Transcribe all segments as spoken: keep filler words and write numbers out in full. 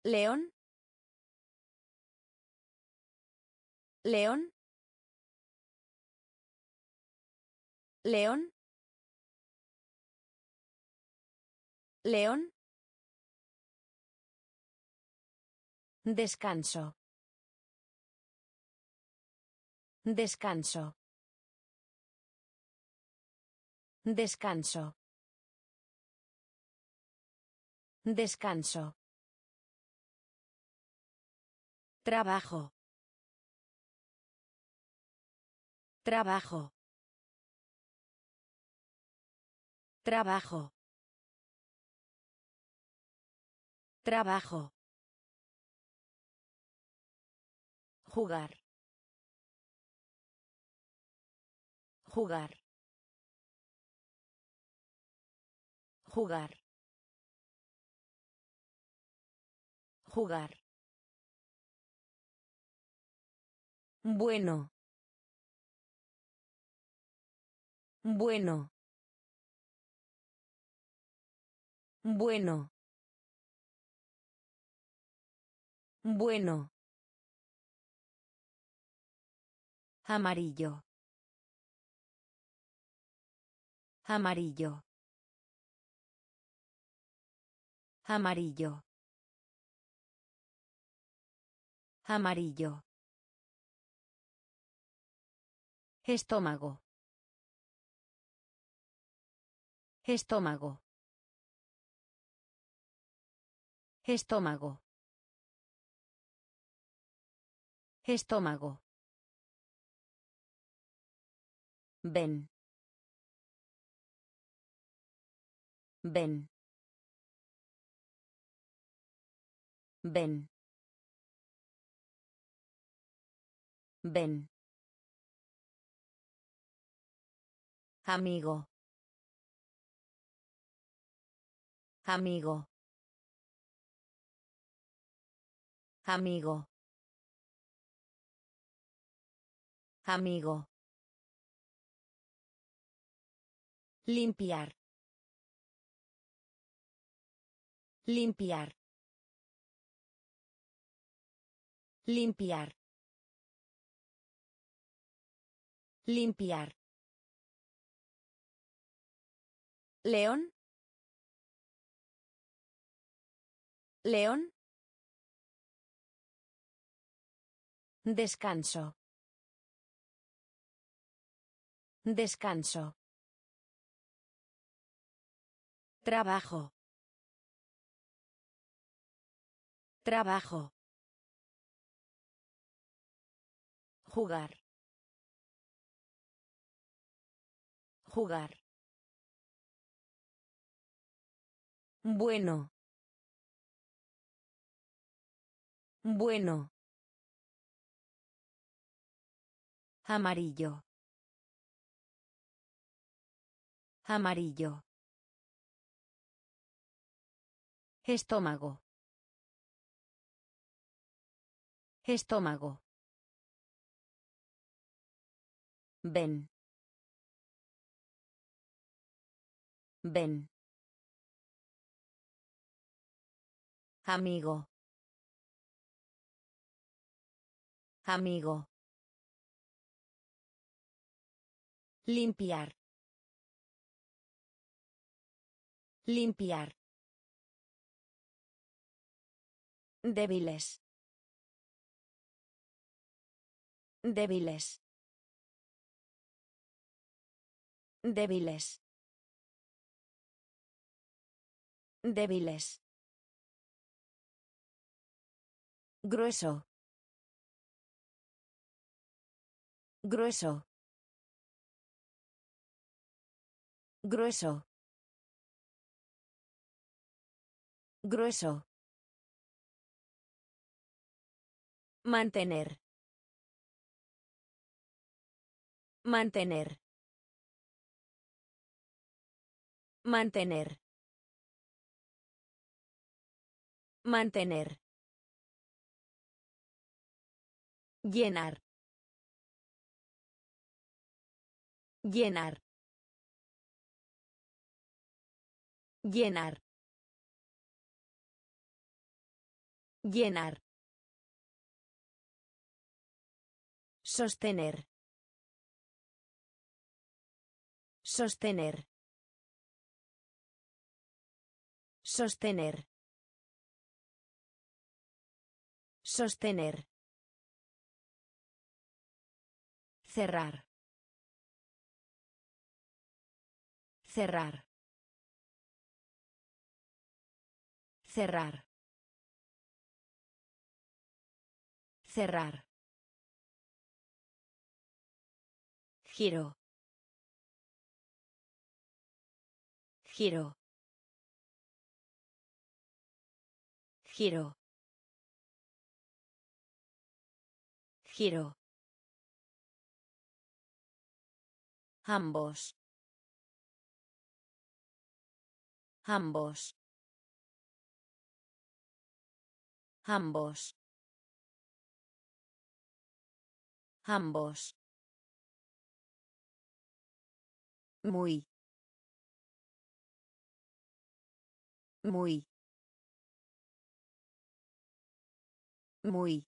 León. León. León. León. Descanso. Descanso. Descanso. Descanso. Trabajo. Trabajo. Trabajo. Trabajo. Jugar. Jugar. Jugar. Jugar. Bueno. Bueno. Bueno. Bueno. Amarillo. Amarillo. Amarillo. Amarillo. Estómago. Estómago. Estómago. Estómago. Ven. Ven. Ven. Ven. Amigo. Amigo. Amigo. Amigo. Limpiar. Limpiar. Limpiar. Limpiar. León. León. Descanso. Descanso. Trabajo. Trabajo. Jugar. Jugar. Bueno. Bueno. Amarillo. Amarillo. Estómago. Estómago. Ven. Ven. Amigo. Amigo. Limpiar. Limpiar. Débiles. Débiles. Débiles. Débiles. Grueso. Grueso. Grueso. Grueso. Mantener. Mantener. Mantener. Mantener. Llenar. Llenar. Llenar. Llenar. Sostener. Sostener. Sostener. Sostener. Cerrar. Cerrar. Cerrar. Cerrar. Giro. Giro. Giro. Giro. Ambos. Ambos. Ambos. Ambos. Muy. Muy. Muy.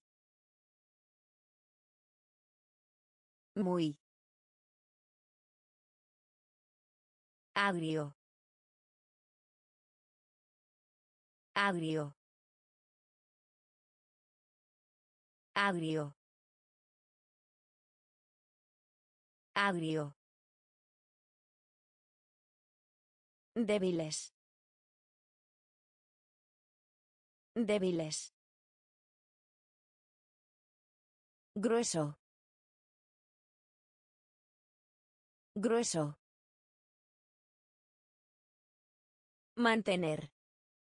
Muy. Agrio. Agrio. Agrio. Agrio. Débiles. Débiles. Grueso. Grueso. Mantener.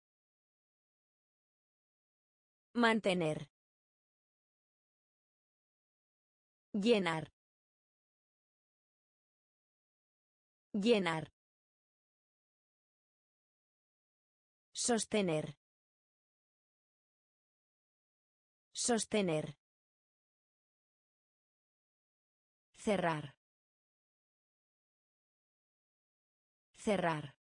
Mantener. Llenar. Llenar. Sostener. Sostener. Cerrar. Cerrar.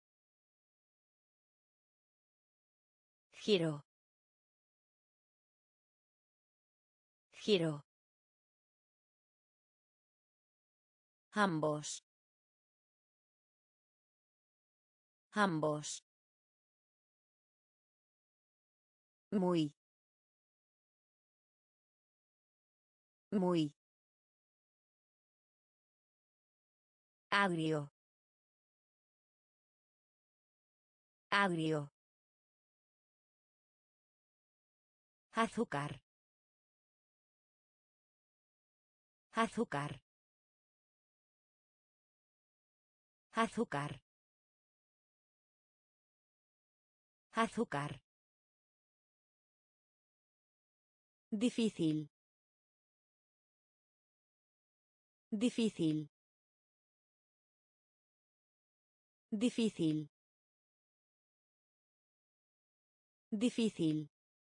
Giro. Giro. Ambos. Ambos. Muy. Muy. Agrio. Agrio. Azúcar. Azúcar. Azúcar. Azúcar. Difícil. Difícil. Difícil. Difícil.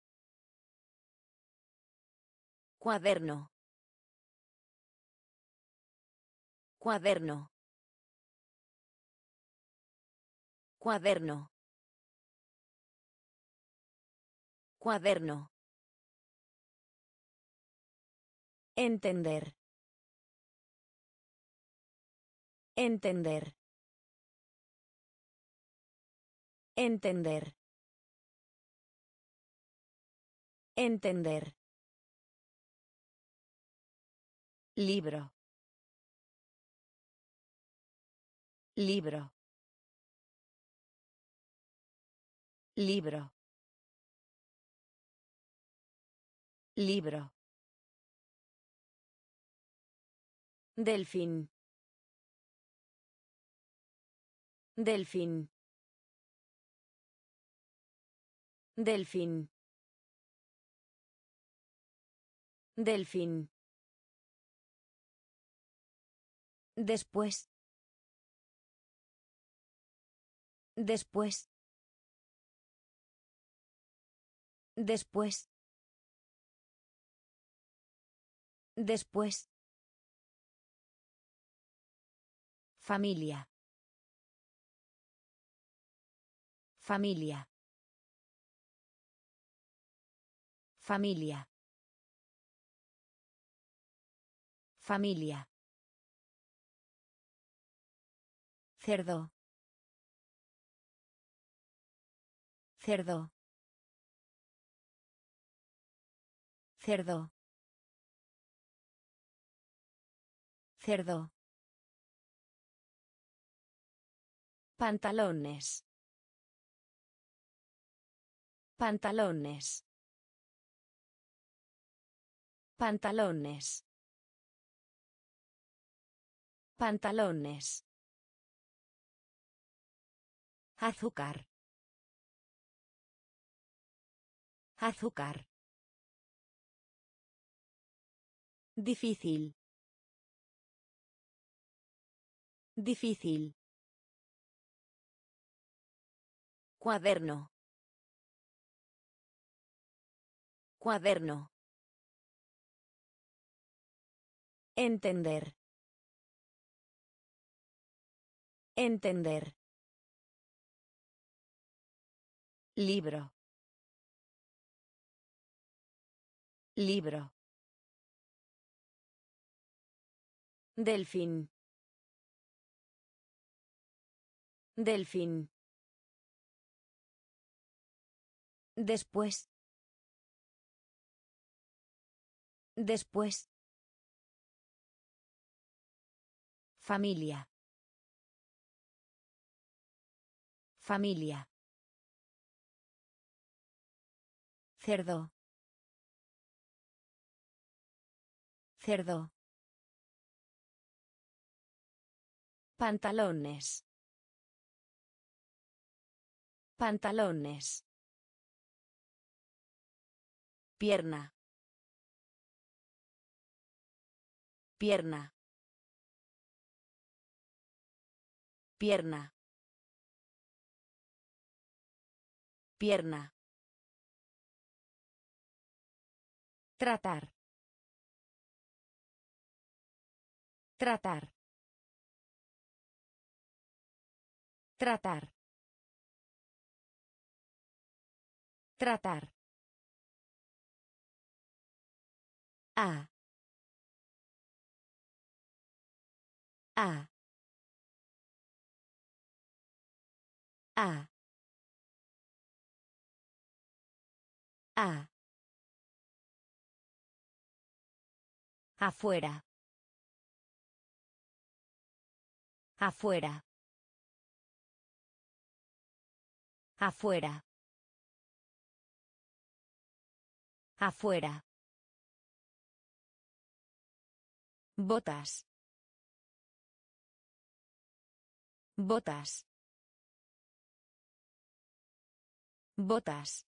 Cuaderno. Cuaderno. Cuaderno. Cuaderno. Entender. Entender. Entender. Entender. Libro. Libro. Libro. Libro. Delfín. Delfín. Delfín. Delfín. Después. Después. Después. Después. Familia. Familia. Familia. Familia. Cerdo. Cerdo. Cerdo. Cerdo. Pantalones. Pantalones. Pantalones. Pantalones. Azúcar. Azúcar. Difícil. Difícil. Cuaderno. Cuaderno. Entender. Entender. Libro. Libro. Delfín. Delfín. Después. Después. Familia. Familia. Cerdo. Cerdo. Pantalones. Pantalones. Pierna. Pierna. Pierna. Pierna. Tratar. Tratar. Tratar. Tratar. A. A. A. A. Afuera. Afuera. Afuera. Afuera. Botas. Botas. Botas.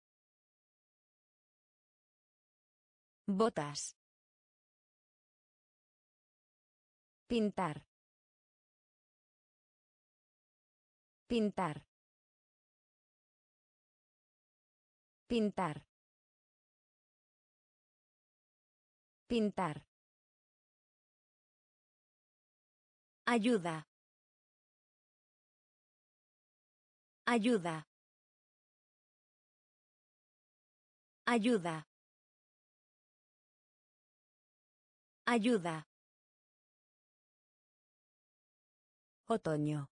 Botas. Pintar. Pintar. Pintar. Pintar. Ayuda. Ayuda. Ayuda. Ayuda. Otoño.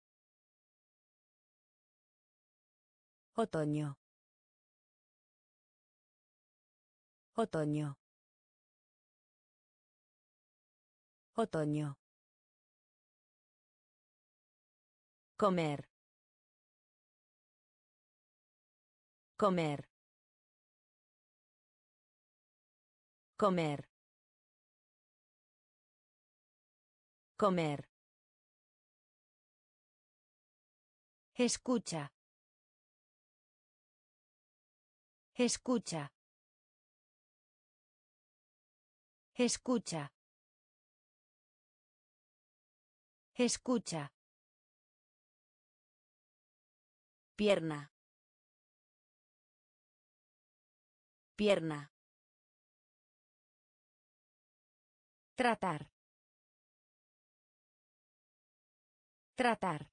Otoño. Otoño. Otoño. Comer. Comer. Comer. Comer. Escucha. Escucha. Escucha. Escucha. Pierna. Pierna. Tratar. Tratar.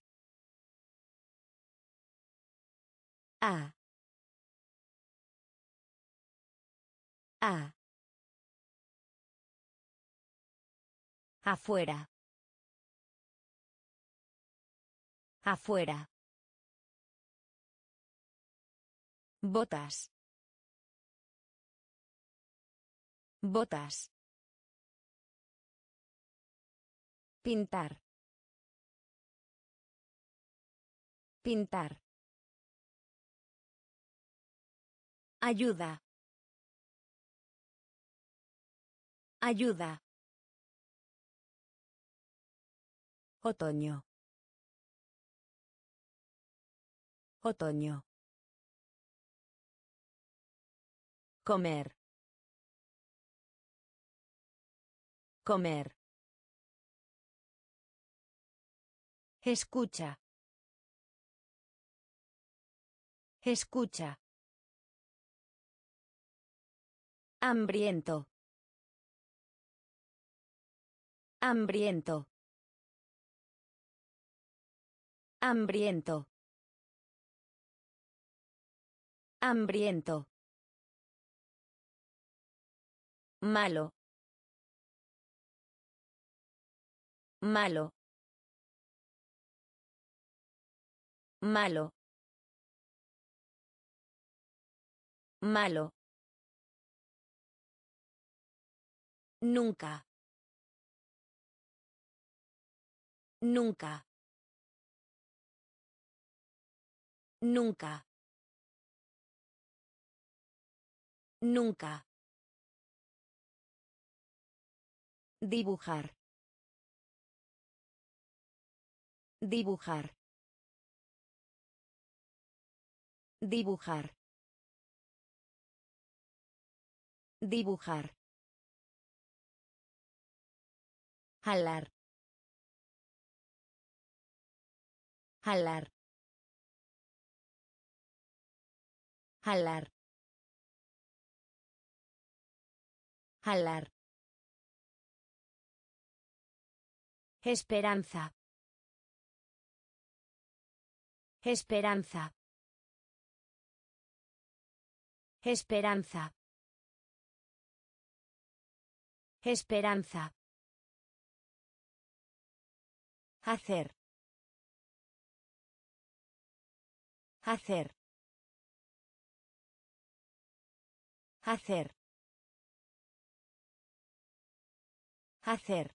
A. A. Afuera. Afuera. Botas. Botas. Pintar. Pintar. Ayuda. Ayuda. Otoño. Otoño. Comer. Comer. Escucha. Escucha. Hambriento. Hambriento. Hambriento. Hambriento. Malo. Malo. Malo. Malo. Nunca. Nunca. Nunca. Nunca. Dibujar. Dibujar. Dibujar. Dibujar. Jalar. Jalar. Jalar. Jalar. Esperanza. Esperanza. Esperanza. Esperanza. Hacer. Hacer. Hacer. Hacer.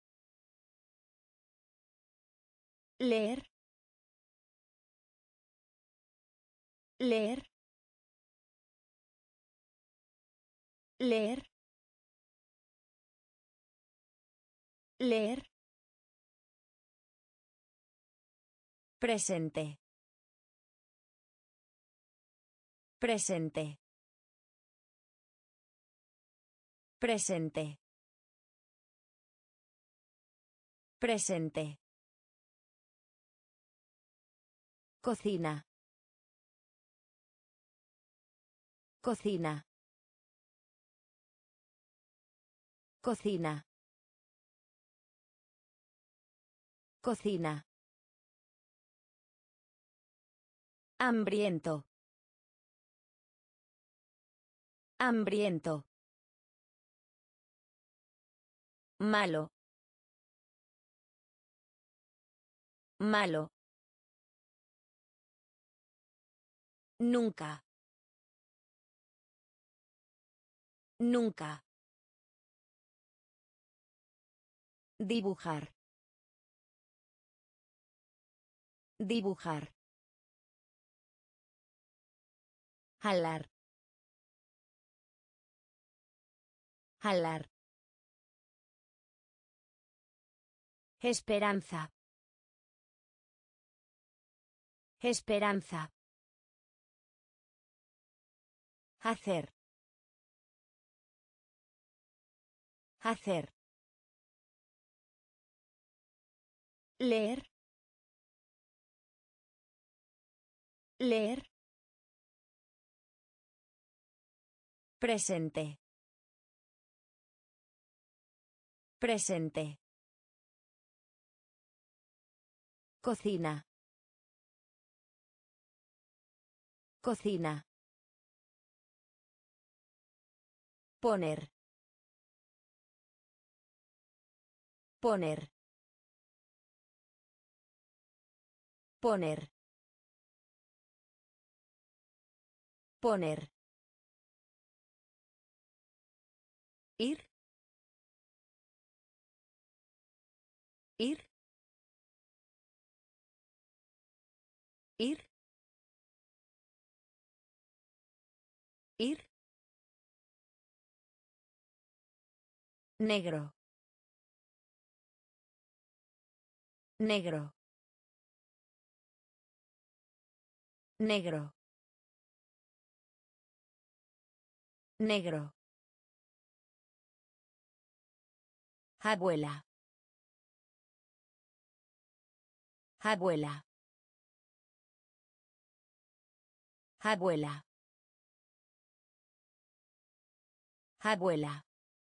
Leer. Leer. Leer. Leer. Presente. Presente. Presente. Presente. Cocina. Cocina. Cocina. Cocina. Hambriento. Hambriento. Malo. Malo. Nunca. Nunca. Dibujar. Dibujar. Jalar. Jalar. Esperanza. Esperanza. Hacer. Hacer. Leer. Leer. Presente. Presente. Cocina. Cocina. Poner. Poner. Poner. Poner. Ir. Ir. Ir. Ir. Negro. Negro. Negro. Negro. Abuela. Abuela. Abuela. Abuela.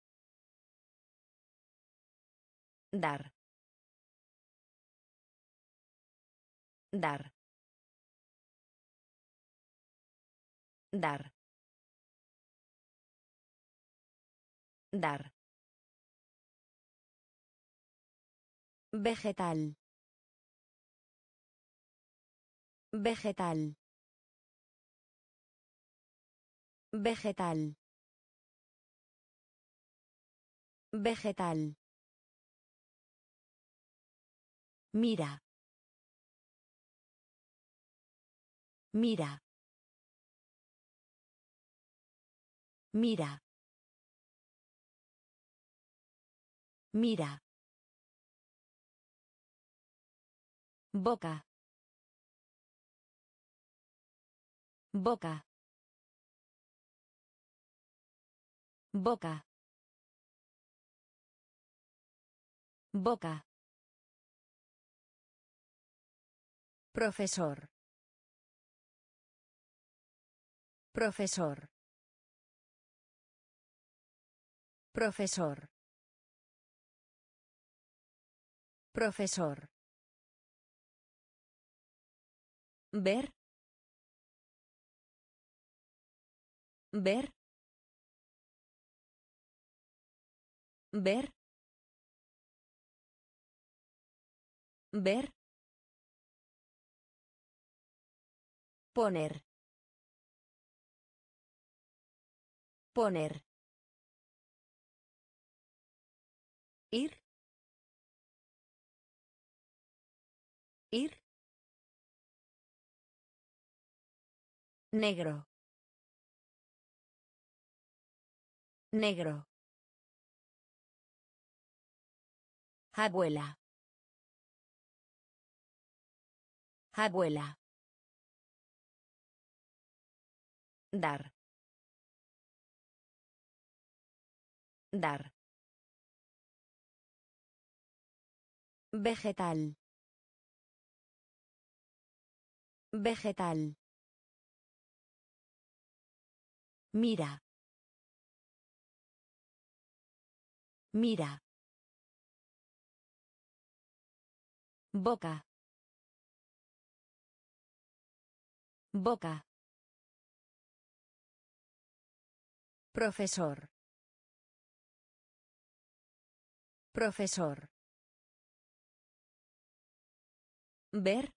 Dar. Dar. Dar. Dar. Vegetal. Vegetal. Vegetal. Vegetal. Mira. Mira. Mira. Mira. Boca. Boca. Boca. Boca. Profesor. Profesor. Profesor. Profesor. Ver. Ver. Ver. Ver. Poner. Poner. Ir. Ir. Negro. Negro. Abuela. Abuela. Dar. Dar. Vegetal. Vegetal. Mira. Mira. Boca. Boca. Profesor. Profesor. Ver.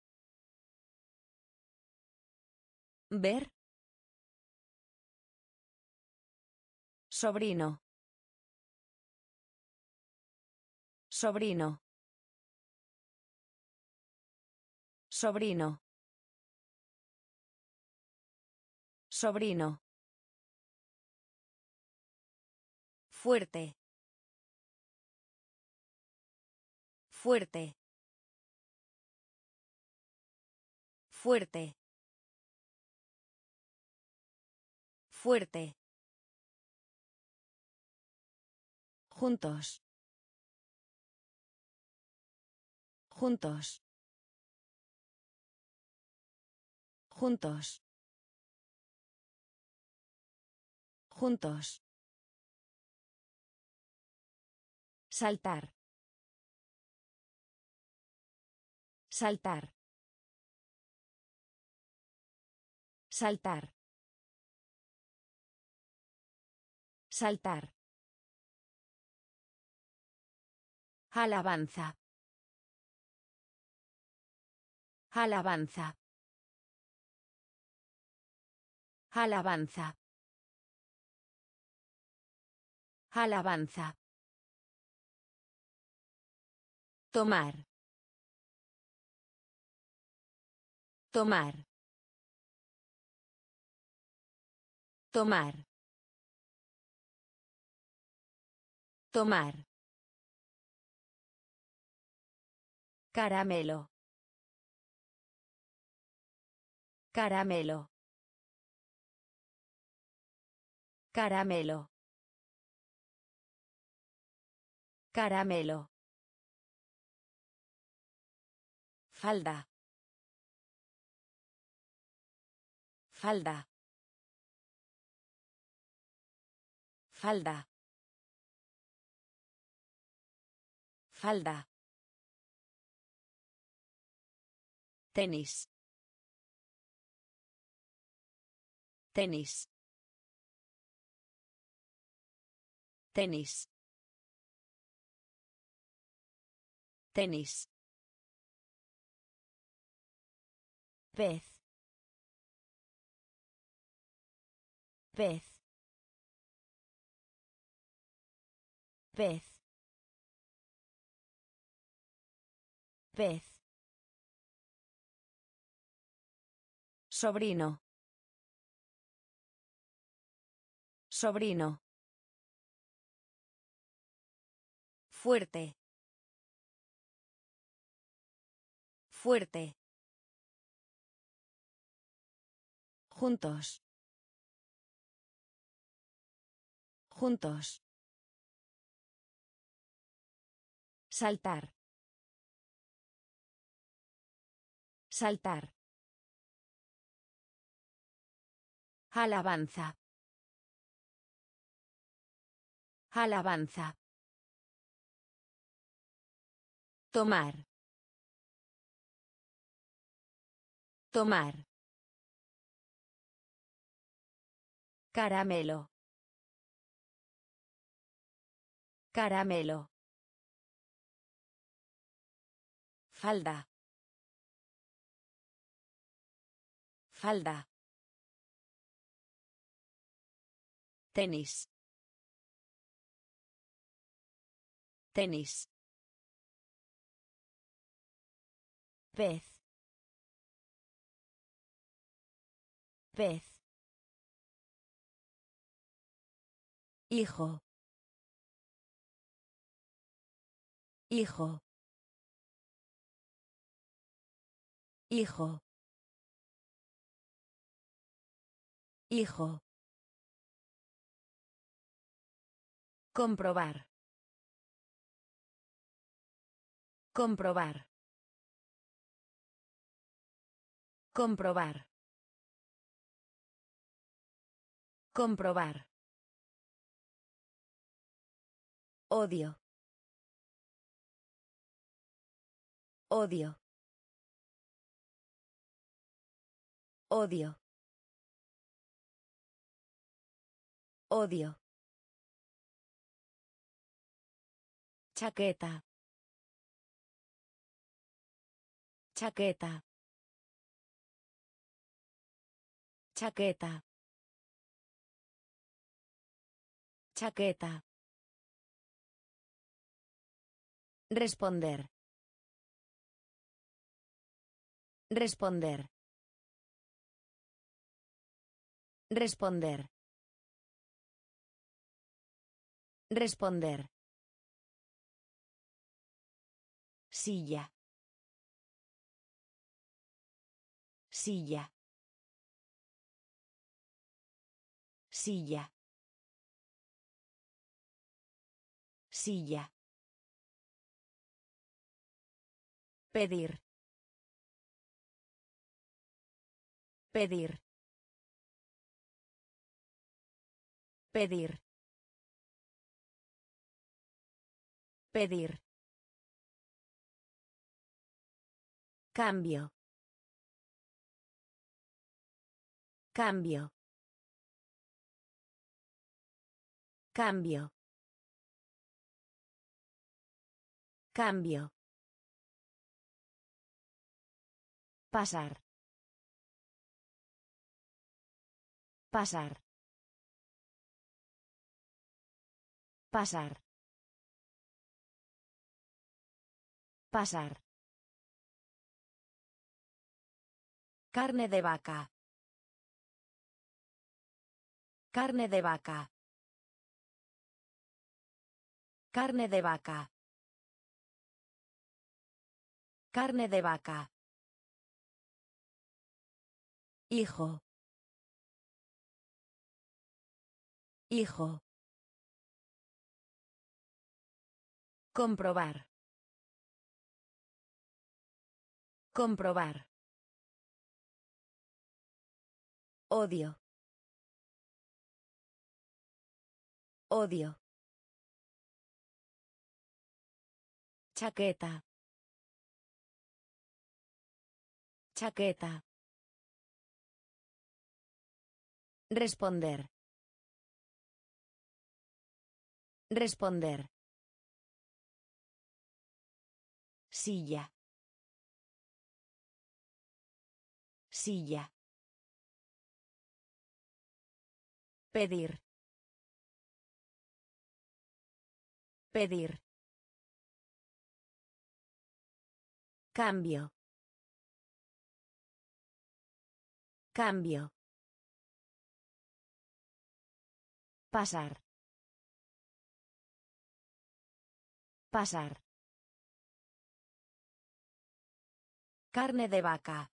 Ver. Sobrino. Sobrino. Sobrino. Sobrino. Fuerte. Fuerte. Fuerte. Fuerte. Juntos. Juntos. Juntos. Juntos. Saltar. Saltar. Saltar. Saltar. Alabanza. Alabanza. Alabanza. Alabanza. Tomar. Tomar. Tomar. Tomar. Caramelo. Caramelo. Caramelo. Caramelo. Falda. Falda. Falda. Falda. Tenis. Tenis. Tenis. Tenis. Pez. Pez. Pez. Pez. Sobrino. Sobrino. Fuerte. Fuerte. Juntos. Juntos. Saltar. Saltar. Alabanza. Alabanza. Tomar. Tomar. Caramelo. Caramelo. Falda. Falda. Tenis. Tenis. Pez. Pez. Hijo. Hijo. Hijo. Hijo. Comprobar. Comprobar. Comprobar. Comprobar. Odio. Odio. Odio. Odio. Chaqueta. Chaqueta. Chaqueta. Chaqueta. Responder. Responder. Responder. Responder. Silla. Silla. Silla. Silla. Pedir. Pedir. Pedir. Pedir. Cambio. Cambio. Cambio. Cambio. Pasar. Pasar. Pasar. Pasar. Carne de vaca. Carne de vaca. Carne de vaca. Carne de vaca. Hijo. Hijo. Comprobar. Comprobar. Odio. Odio. Chaqueta. Chaqueta. Responder. Responder. Silla. Silla. Pedir. Pedir. Cambio. Cambio. Pasar. Pasar. Carne de vaca.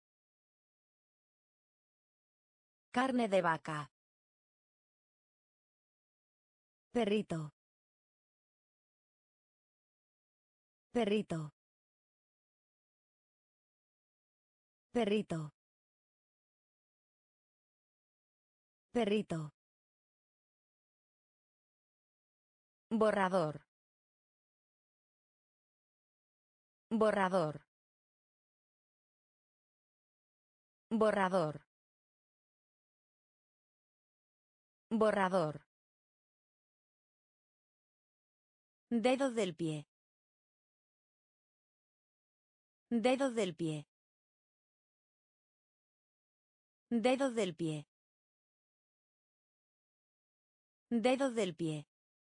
Carne de vaca. Perrito. Perrito. Perrito. Perrito. Borrador. Borrador. Borrador. Borrador. Dedo del pie. Dedo del pie. Dedo del pie. Dedo del pie.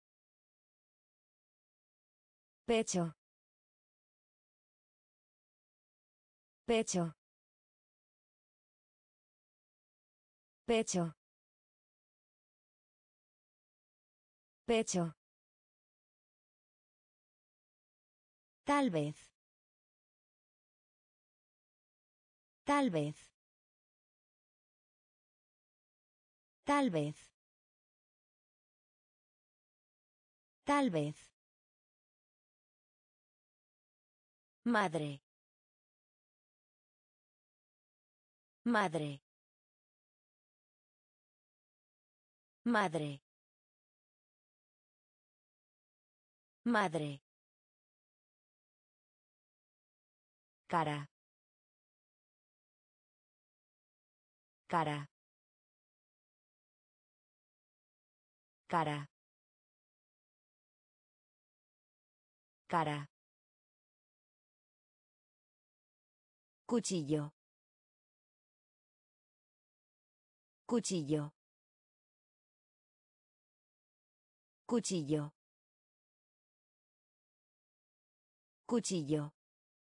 Pecho. Pecho. Pecho. Pecho. Tal vez. Tal vez. Tal vez. Tal vez. Madre. Madre. Madre. Madre. Cara. Cara. Cara. Cara. Cuchillo. Cuchillo. Cuchillo. Cuchillo.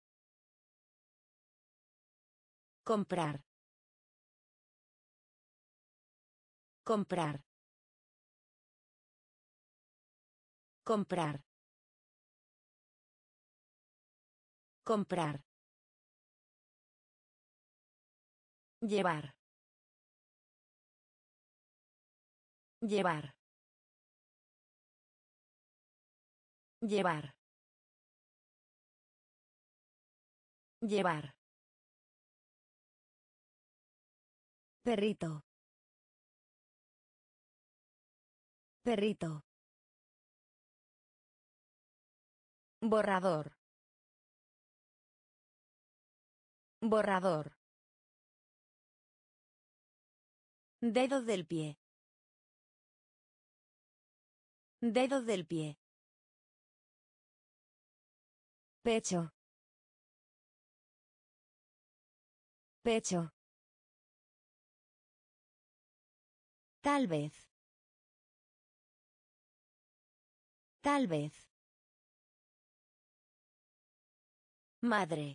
Comprar. Comprar. Comprar. Comprar. Llevar. Llevar. Llevar. Llevar. Perrito. Perrito. Borrador. Borrador. Dedo del pie. Dedo del pie. Pecho. Pecho. Tal vez. Tal vez. Madre.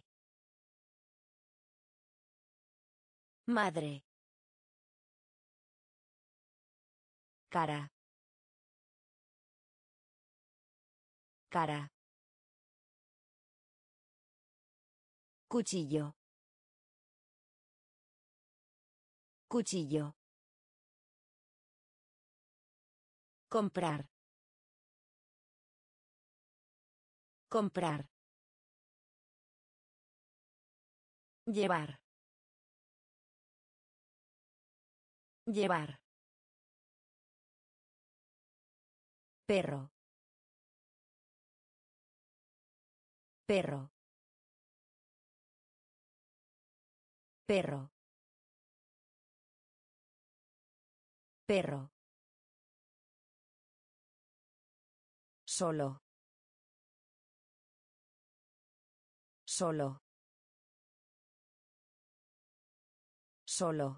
Madre. Cara. Cara. Cuchillo. Cuchillo. Comprar. Comprar. Llevar. Llevar. Perro. Perro. Perro. Perro. Solo. Solo. Solo.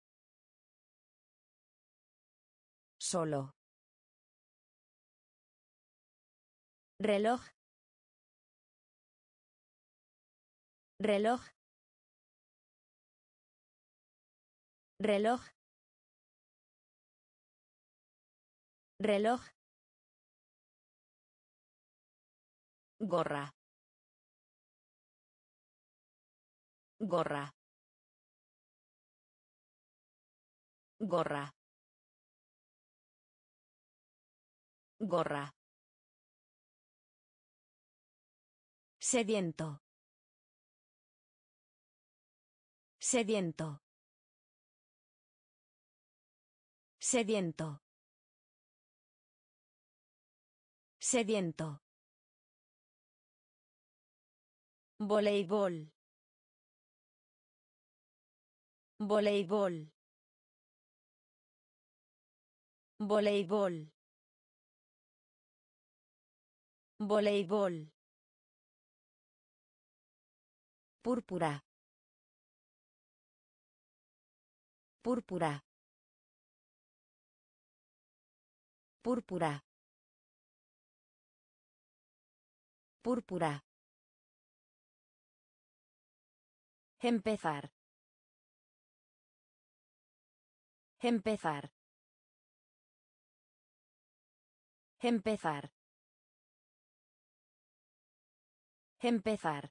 Solo. Reloj. Reloj. Reloj. Reloj. Gorra. Gorra. Gorra. Gorra. Sediento. Sediento. Sediento. Sediento. Voleibol. Voleibol. Voleibol. Voleibol. Púrpura. Púrpura. Púrpura. Púrpura. Empezar. Empezar. Empezar. Empezar.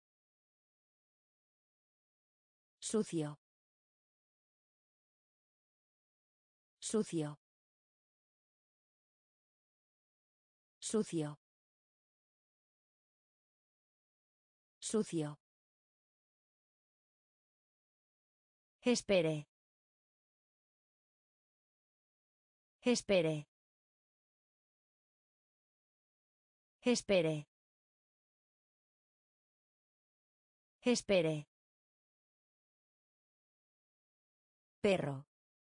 Sucio. Sucio. Sucio. Sucio. Espere. Espere. Espere. Espere. Perro.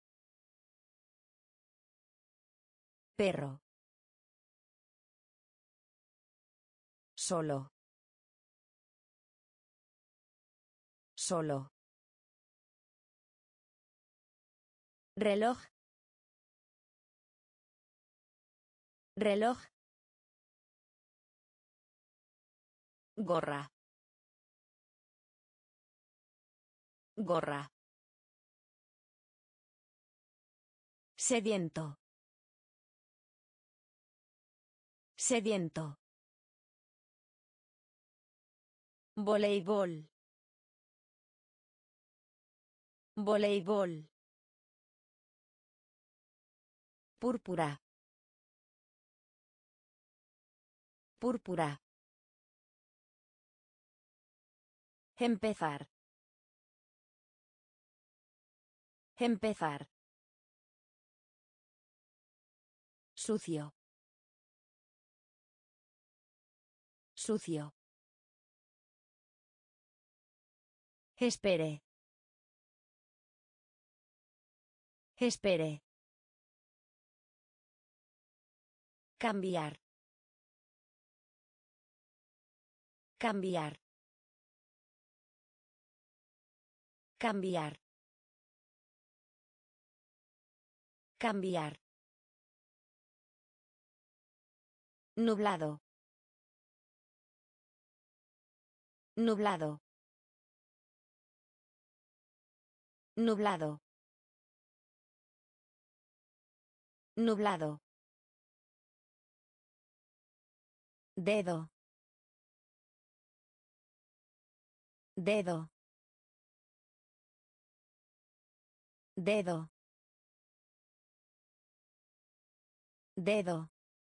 Perro. Solo. Solo. Reloj. Reloj. Gorra. Gorra. Sediento. Sediento. Voleibol. Voleibol. Púrpura. Púrpura. Empezar. Empezar. Sucio. Sucio. Espere. Espere. Cambiar. Cambiar. Cambiar. Cambiar. Nublado. Nublado. Nublado. Nublado. Dedo. Dedo. Dedo. Dedo.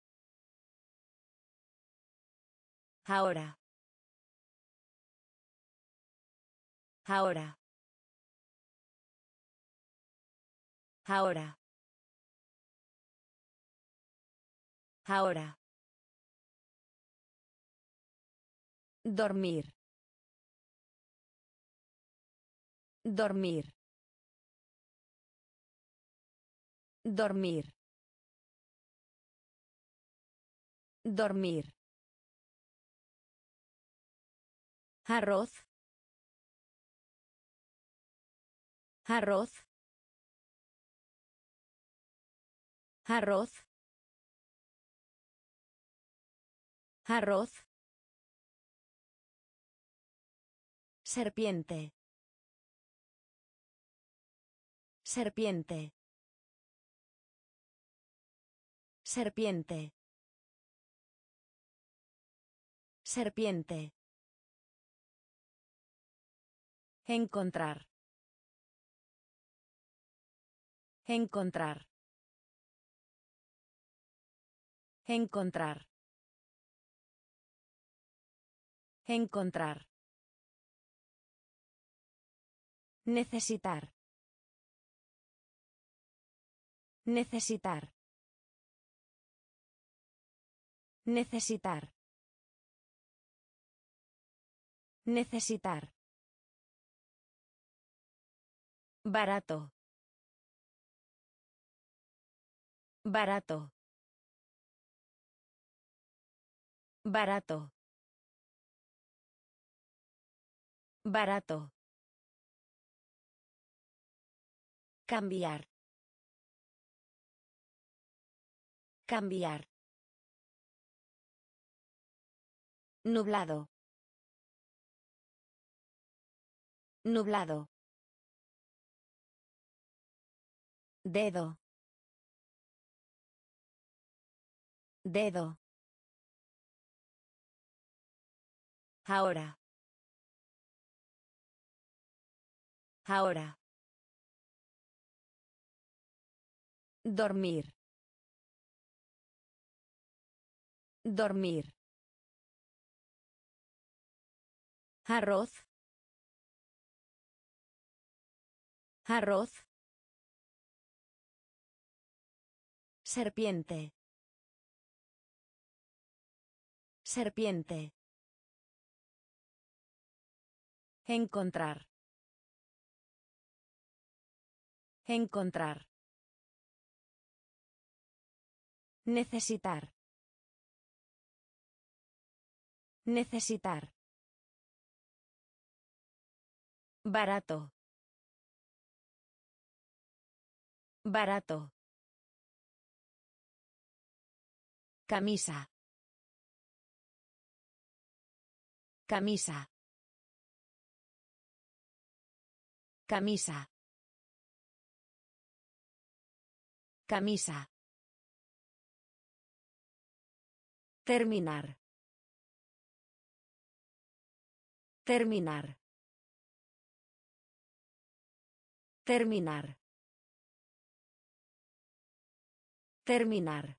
Ahora. Ahora. Ahora. Ahora. Dormir. Dormir. Dormir. Dormir. Arroz. Arroz. Arroz. Arroz. Serpiente. Serpiente. Serpiente. Serpiente. Encontrar. Encontrar. Encontrar. Encontrar. Necesitar. Necesitar. Necesitar. Necesitar. Barato. Barato. Barato. Barato. Cambiar. Cambiar. Nublado. Nublado. Dedo. Dedo. Ahora. Ahora. Dormir. Dormir. Arroz. Arroz. Serpiente. Serpiente. Encontrar. Encontrar. Necesitar. Necesitar. Barato. Barato. Camisa. Camisa. Camisa. Camisa. Terminar. Terminar. Terminar. Terminar.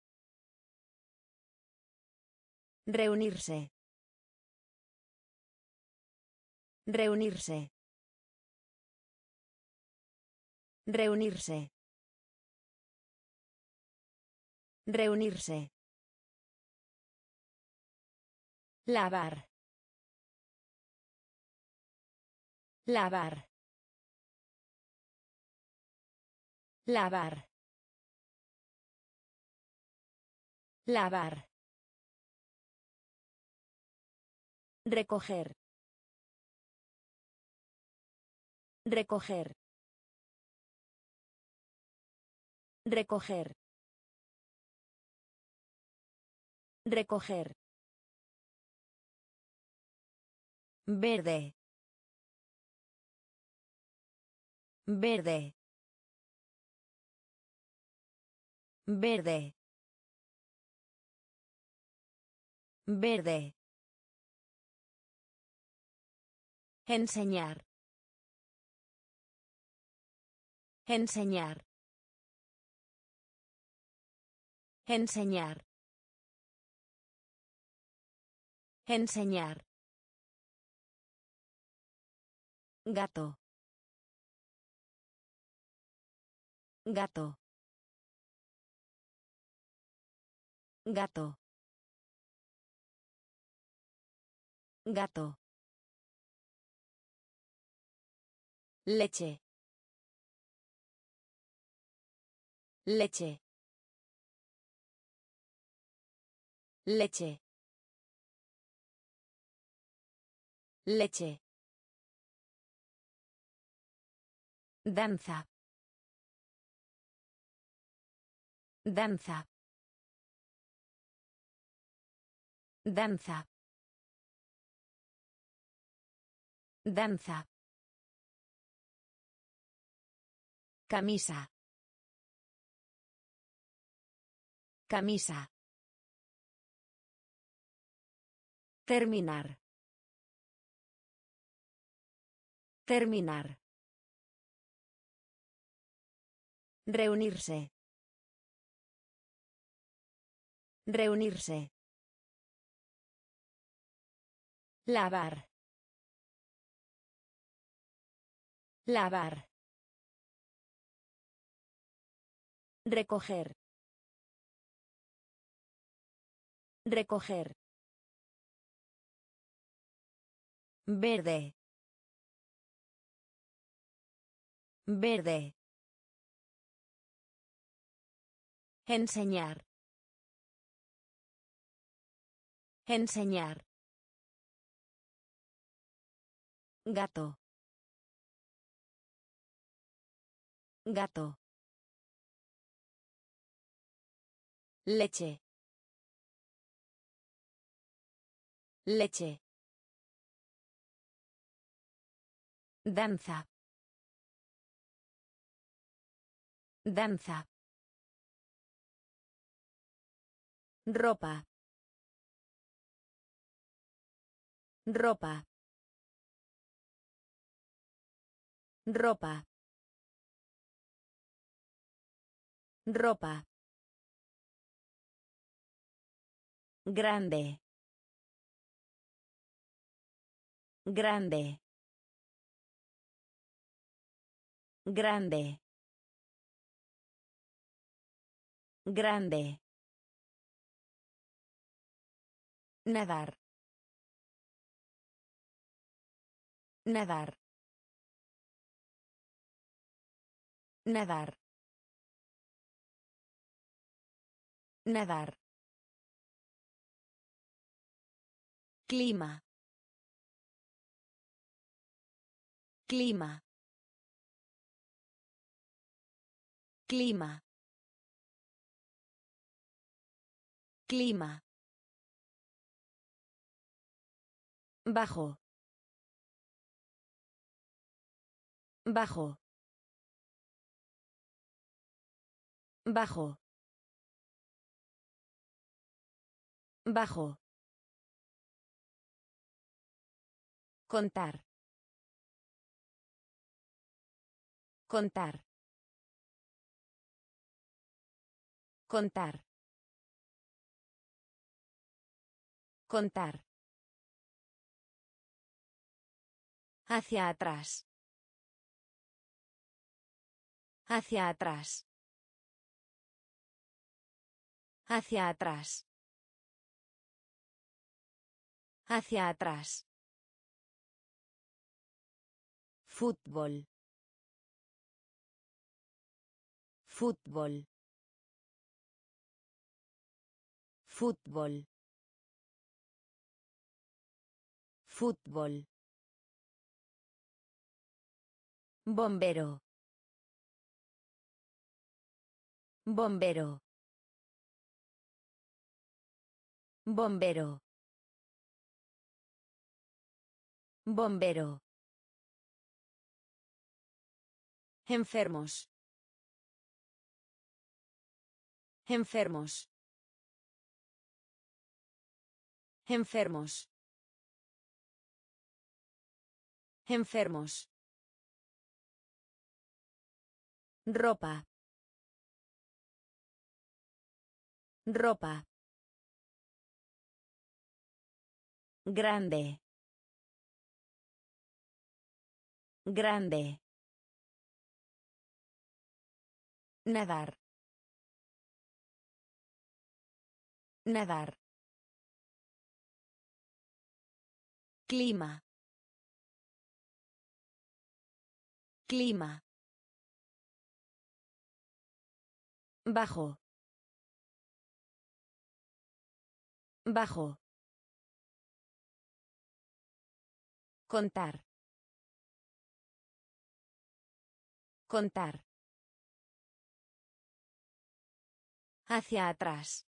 Reunirse. Reunirse. Reunirse. Reunirse. Lavar. Lavar. Lavar. Lavar. Recoger. Recoger. Recoger. Recoger. Verde. Verde. Verde. Verde. Enseñar. Enseñar. Enseñar. Enseñar. Gato. Gato. Gato. Gato. Leche. Leche. Leche. Leche. Danza. Danza. Danza. Danza. Camisa. Camisa. Terminar. Terminar. Reunirse. Reunirse. Lavar. Lavar. Recoger. Recoger. Verde. Verde. Enseñar. Enseñar. Gato. Gato. Leche. Leche. Danza. Danza. Ropa. Ropa. Ropa. Ropa. Grande. Grande. Grande. Grande. Nadar. Nadar. Nadar. Nadar. Clima. Clima. Clima. Clima. Bajo. Bajo. Bajo. Bajo. Contar. Contar. Contar. Contar. Hacia atrás. Hacia atrás. Hacia atrás. Hacia atrás. Fútbol. Fútbol. Fútbol. Fútbol. Bombero. Bombero. Bombero. Bombero. Enfermos. Enfermos. Enfermos. Enfermos. Ropa. Ropa. Grande. Grande. Nadar. Nadar. Clima. Clima. Bajo. Bajo. Contar. Contar. Hacia atrás.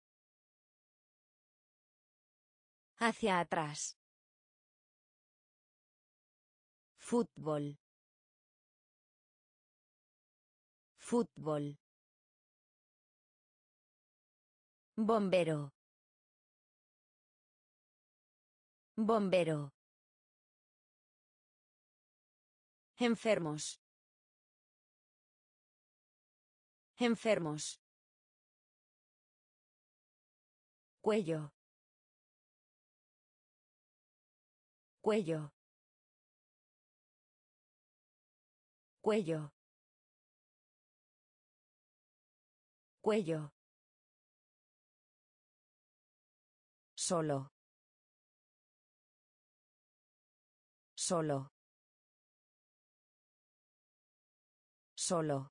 Hacia atrás. Fútbol. Fútbol. Bombero. Bombero. Enfermos. Enfermos. Cuello. Cuello. Cuello. Cuello. Solo. Solo. Solo.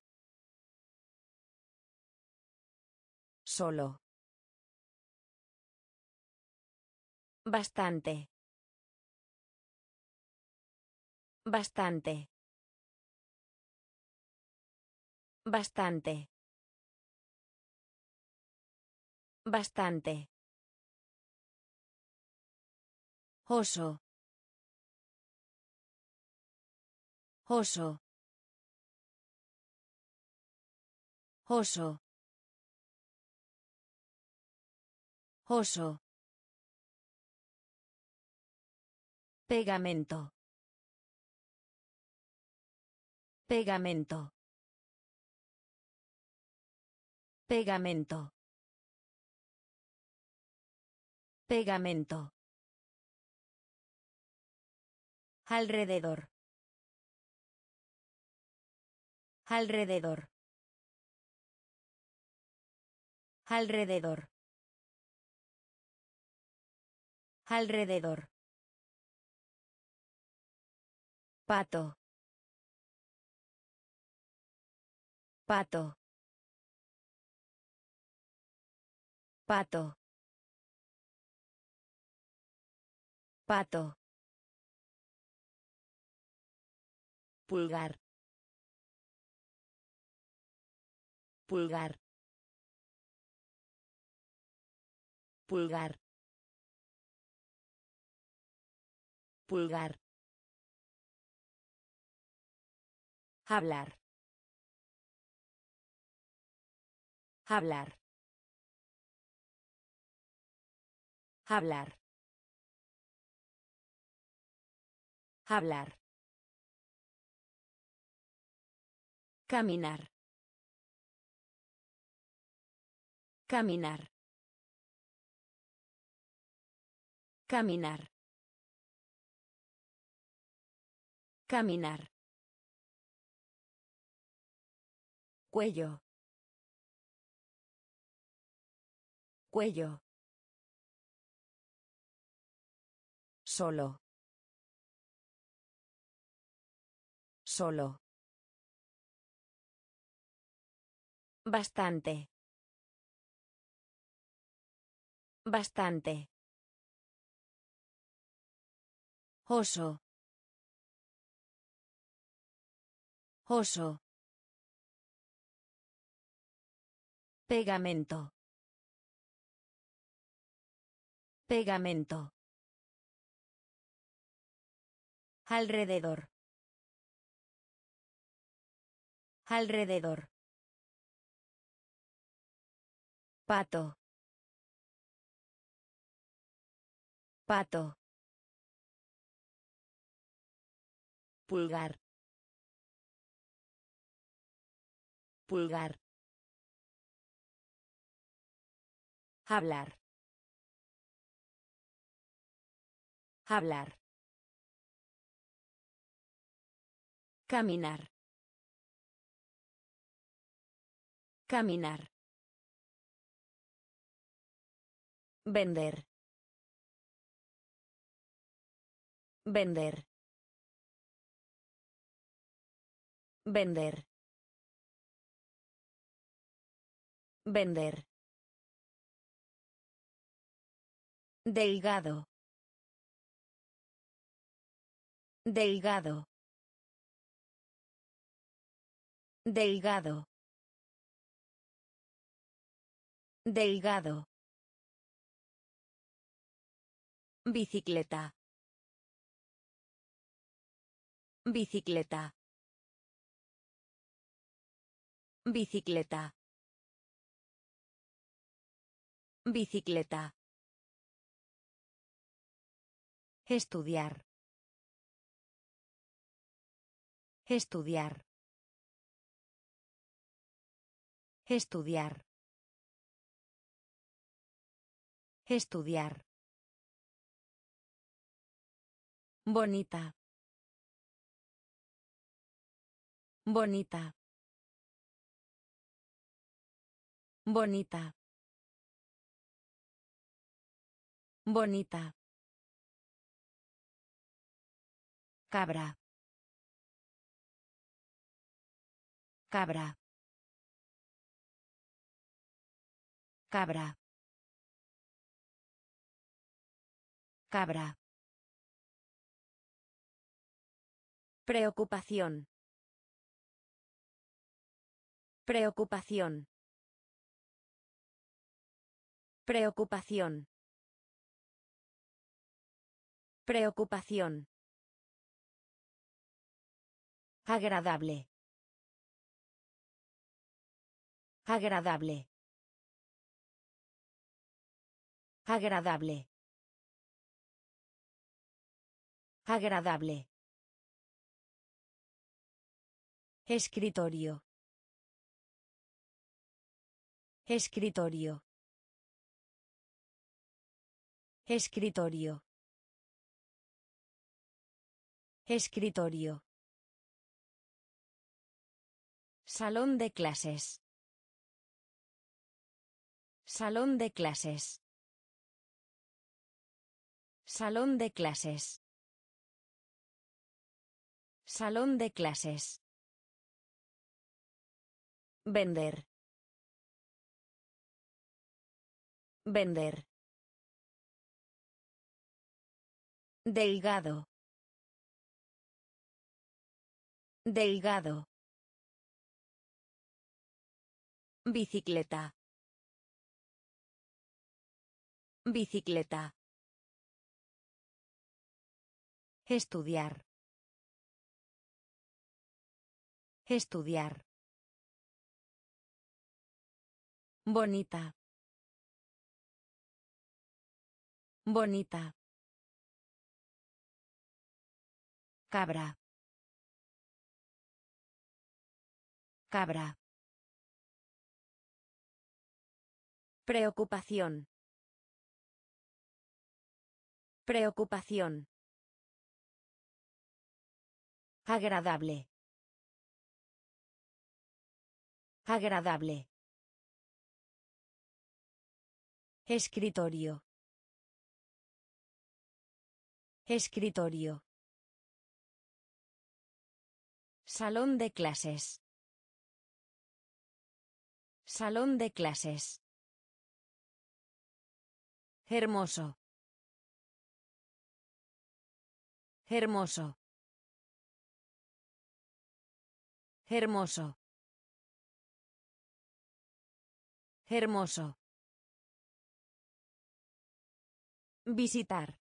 Solo. Bastante. Bastante. Bastante. Bastante. Oso. Oso. Oso. Oso. Pegamento. Pegamento. Pegamento. Pegamento. Alrededor. Alrededor. Alrededor. Alrededor. Pato. Pato. Pato. Pato. Pulgar. Pulgar. Pulgar. Pulgar. Hablar. Hablar. Hablar. Hablar. Caminar. Caminar. Caminar. Caminar. Cuello. Cuello. Solo. Solo. Bastante. Bastante. Oso. Oso. Pegamento. Pegamento. Alrededor. Alrededor. Pato. Pato. Pulgar. Pulgar. Hablar. Hablar. Caminar. Caminar. Vender. Vender. Vender. Vender. Delgado. Delgado. Delgado. Delgado. Bicicleta. Bicicleta. Bicicleta. Bicicleta. Estudiar. Estudiar. Estudiar. Estudiar. Bonita. Bonita. Bonita. Bonita. Cabra. Cabra. Cabra. Cabra. Preocupación. Preocupación. Preocupación. Preocupación. Agradable. Agradable. Agradable. Agradable. Escritorio. Escritorio. Escritorio. Escritorio. Salón de clases. Salón de clases. Salón de clases. Salón de clases. Vender. Vender. Delgado. Delgado. Bicicleta. Bicicleta. Estudiar. Estudiar. Bonita. Bonita. Cabra. Cabra. Preocupación. Preocupación. Agradable. Agradable. Escritorio. Escritorio. Salón de clases. Salón de clases. Hermoso. Hermoso. Hermoso. Hermoso. Visitar.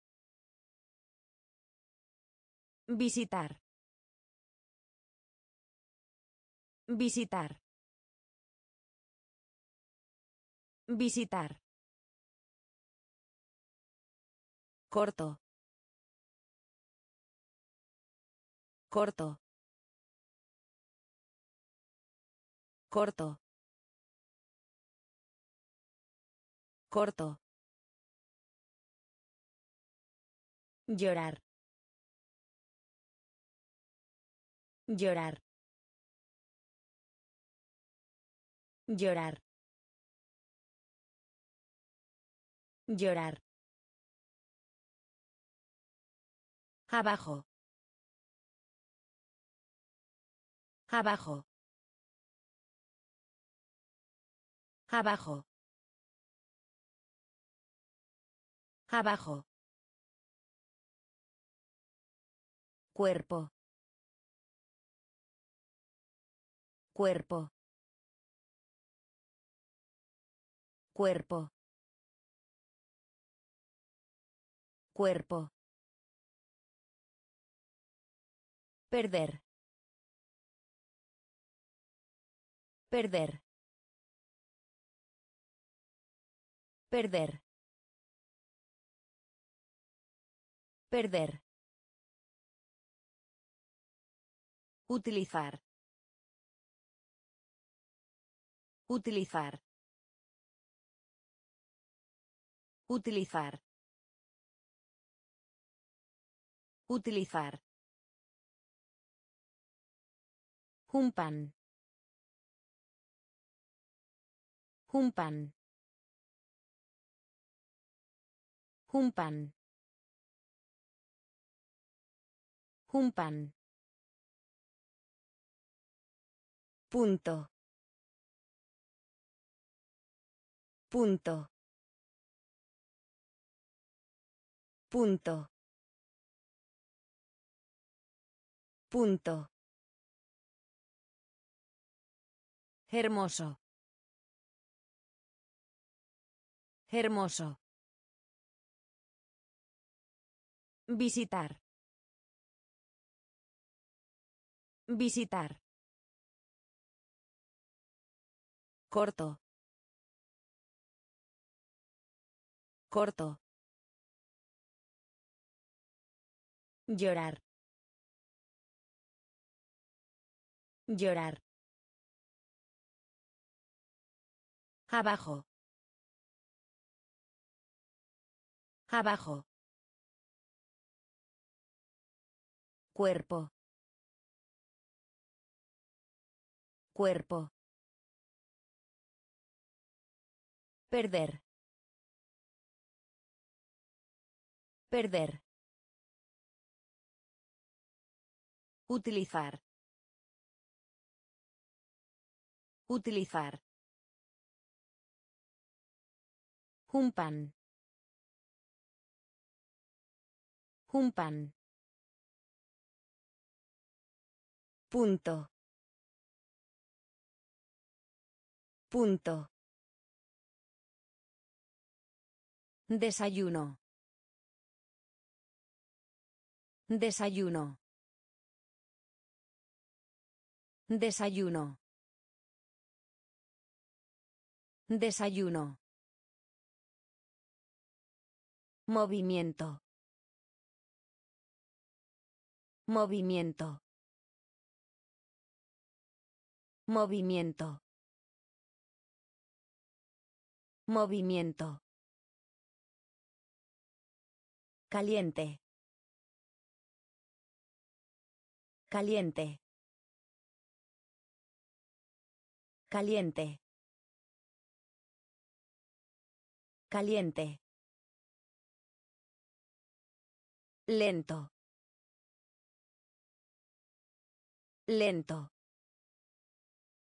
Visitar. Visitar. Visitar. Corto. Corto. Corto. Corto. Llorar. Llorar. Llorar. Llorar. Abajo. Abajo. Abajo. Abajo. Cuerpo. Cuerpo. Cuerpo. Cuerpo. Perder. Perder. Perder. Perder. Utilizar. Utilizar. Utilizar. Utilizar. Un pan. Un pan. Un pan. Un pan. Punto. Punto. Punto. Punto. Hermoso. Hermoso. Visitar. Visitar. Corto. Corto. Llorar. Llorar. Abajo. Abajo. Cuerpo. Cuerpo. Perder. Perder. Utilizar. Utilizar. Un pan. Un pan. Punto. Punto. Desayuno. Desayuno. Desayuno. Desayuno. Movimiento. Movimiento. Movimiento. Movimiento. Caliente. Caliente. Caliente. Caliente. Lento. Lento.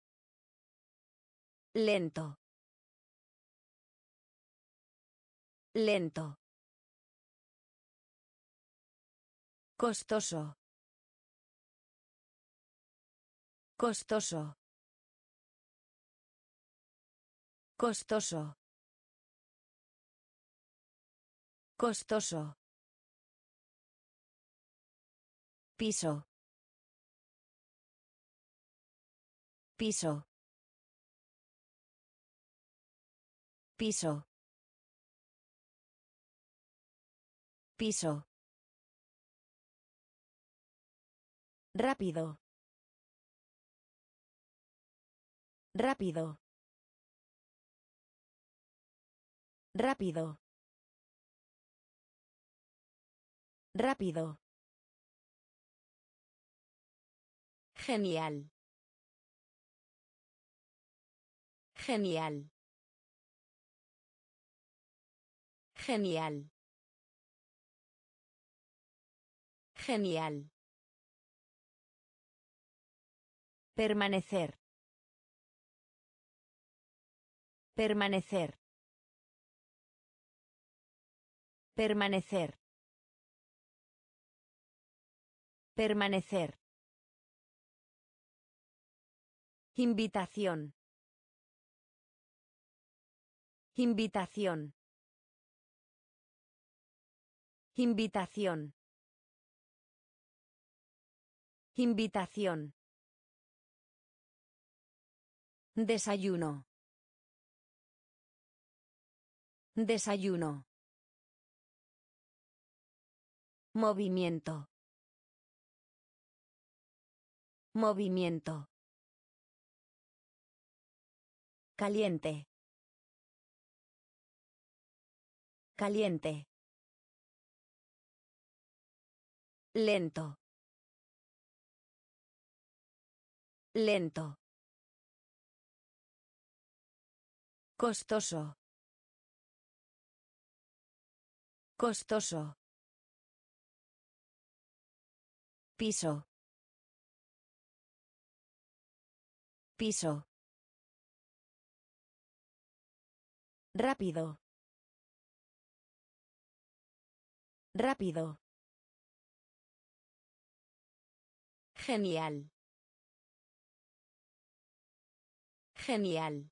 Lento. Lento. Costoso. Costoso. Costoso. Costoso. Piso. Piso. Piso. Piso. Rápido. Rápido. Rápido. Rápido. Genial. Genial. Genial. Genial. Permanecer. Permanecer. Permanecer. Permanecer. Invitación. Invitación. Invitación. Invitación. Desayuno. Desayuno. Movimiento. Movimiento. Caliente. Caliente. Lento. Lento. Costoso. Costoso. Piso. Piso. Rápido. Rápido. Genial. Genial.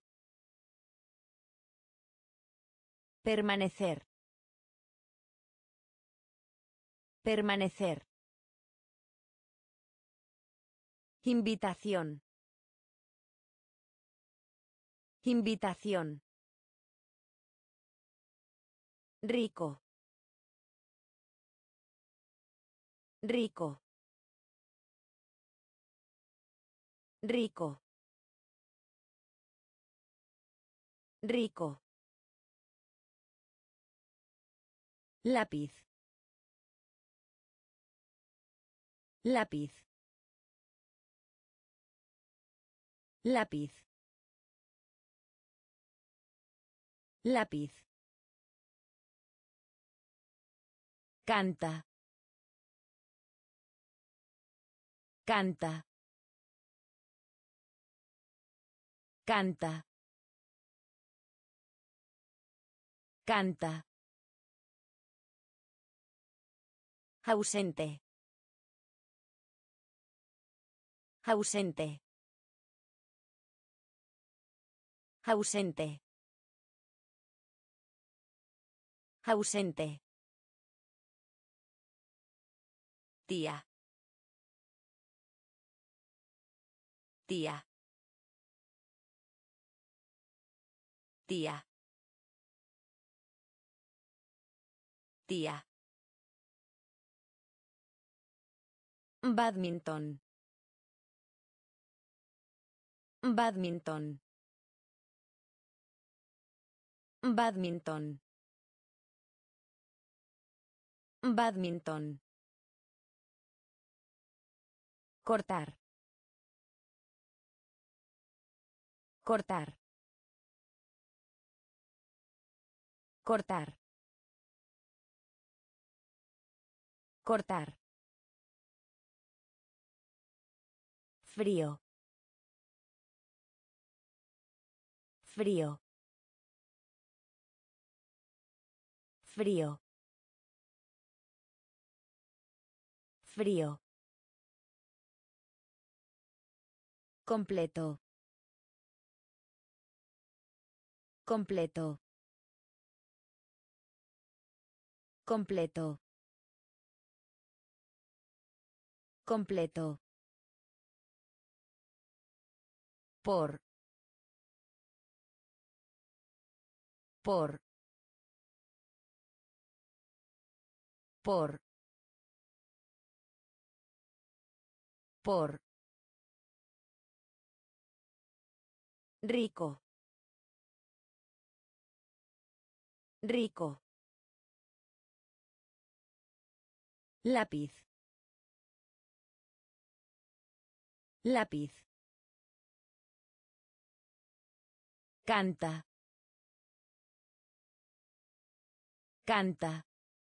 Permanecer. Permanecer. Invitación. Invitación. Rico. Rico. Rico. Rico. Lápiz. Lápiz. Lápiz. Lápiz. Canta. Canta. Canta. Canta. Ausente. Ausente. Ausente. Ausente. Tía. Tía. Tía. Tía. Badminton. Badminton. Badminton. Badminton. Cortar. Cortar. Cortar. Cortar. Frío. Frío. Frío. Frío. Completo. Completo. Completo. Completo. Por. Por. Por. Por. Rico. Rico. Lápiz. Lápiz. Canta. Canta.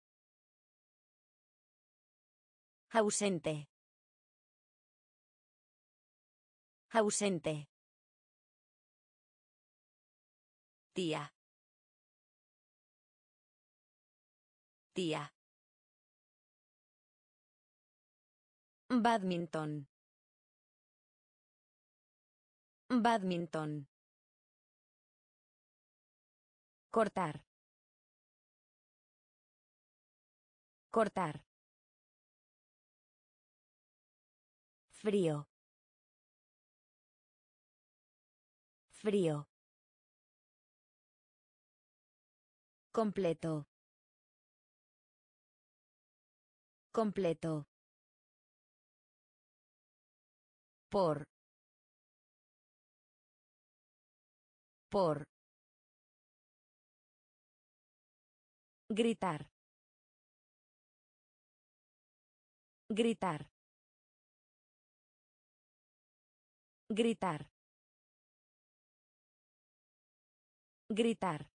Ausente. Ausente. Tía. Tía. Badminton. Badminton. Cortar. Cortar. Frío. Frío. Completo. Completo. Por. Por. Gritar. Gritar. Gritar. Gritar.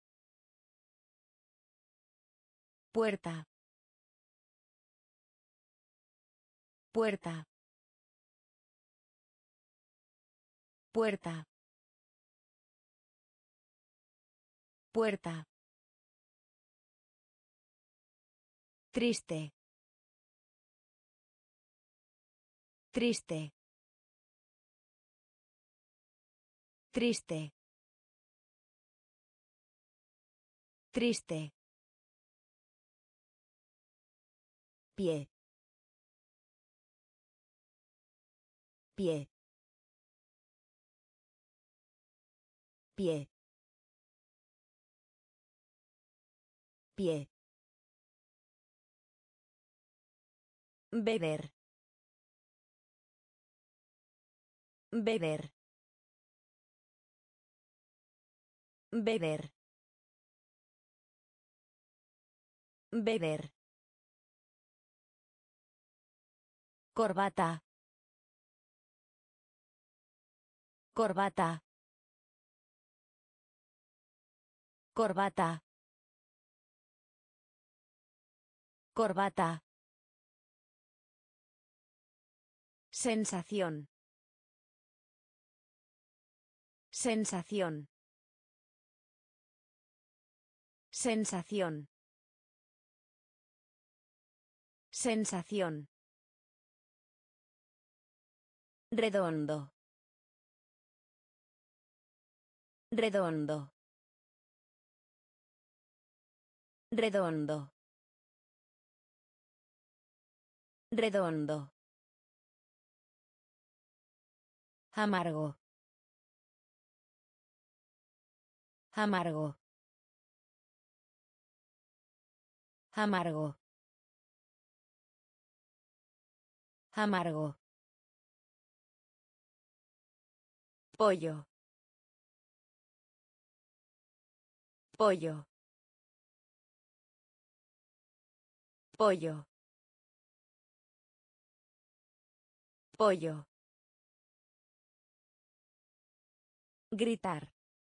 Puerta. Puerta. Puerta. Puerta. Triste. Triste. Triste. Triste. Pie. Pie. Pie. Pie. Beber. Beber. Beber. Beber. Corbata. Corbata. Corbata. Corbata. Sensación. Sensación. Sensación. Sensación. Redondo. Redondo. Redondo. Redondo. Amargo. Amargo. Amargo. Amargo. Pollo. Pollo. Pollo. Pollo. Gritar.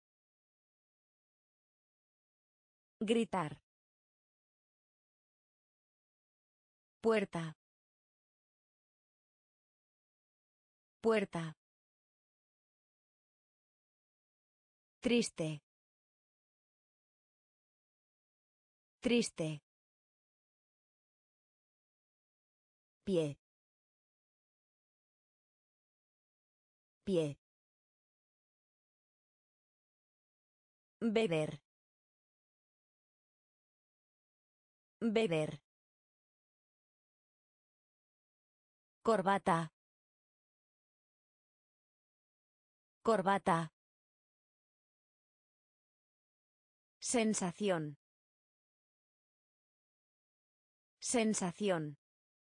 Gritar. Puerta. Puerta. Triste. Triste. Pie. Pie. Beber. Beber. Corbata. Corbata. Sensación. Sensación.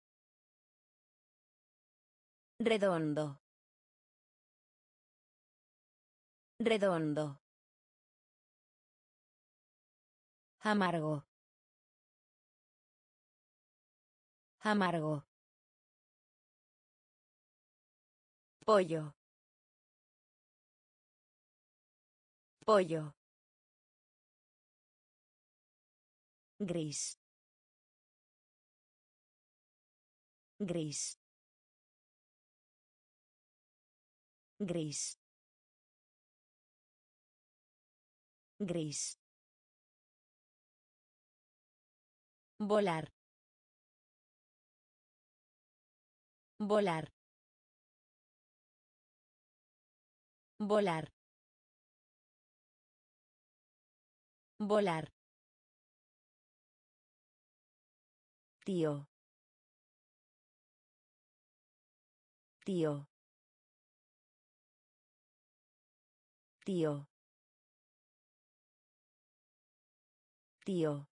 Redondo. Redondo. Amargo. Amargo. Pollo. Pollo. Gris. Gris. Gris. Gris. Volar. Volar. Volar. Volar. Tío. Tío. Tío. Tío.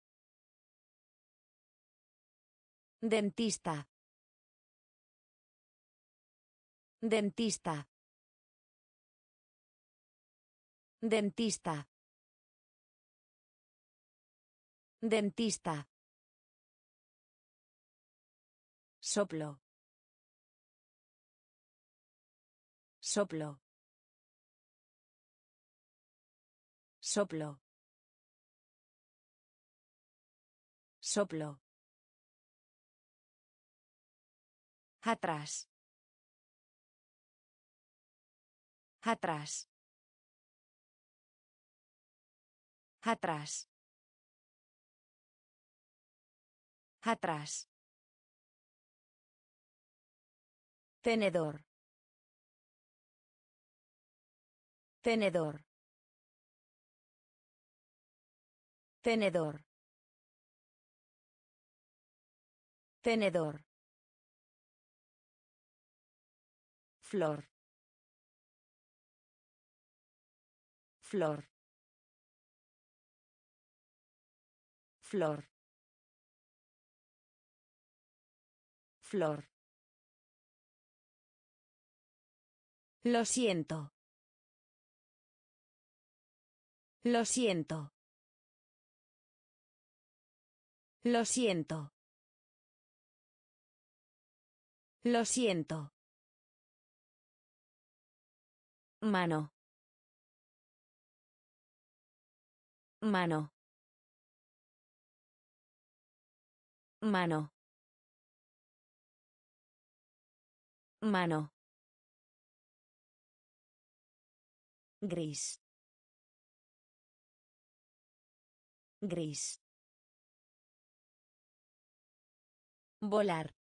Dentista. Dentista. Dentista. Dentista. Soplo. Soplo. Soplo. Soplo. Atrás. Atrás. Atrás. Atrás. Tenedor. Tenedor. Tenedor. Tenedor. Flor. Flor. Flor. Flor. Lo siento. Lo siento. Lo siento. Lo siento. Mano. Mano. Mano. Mano. Gris. Gris. Volar.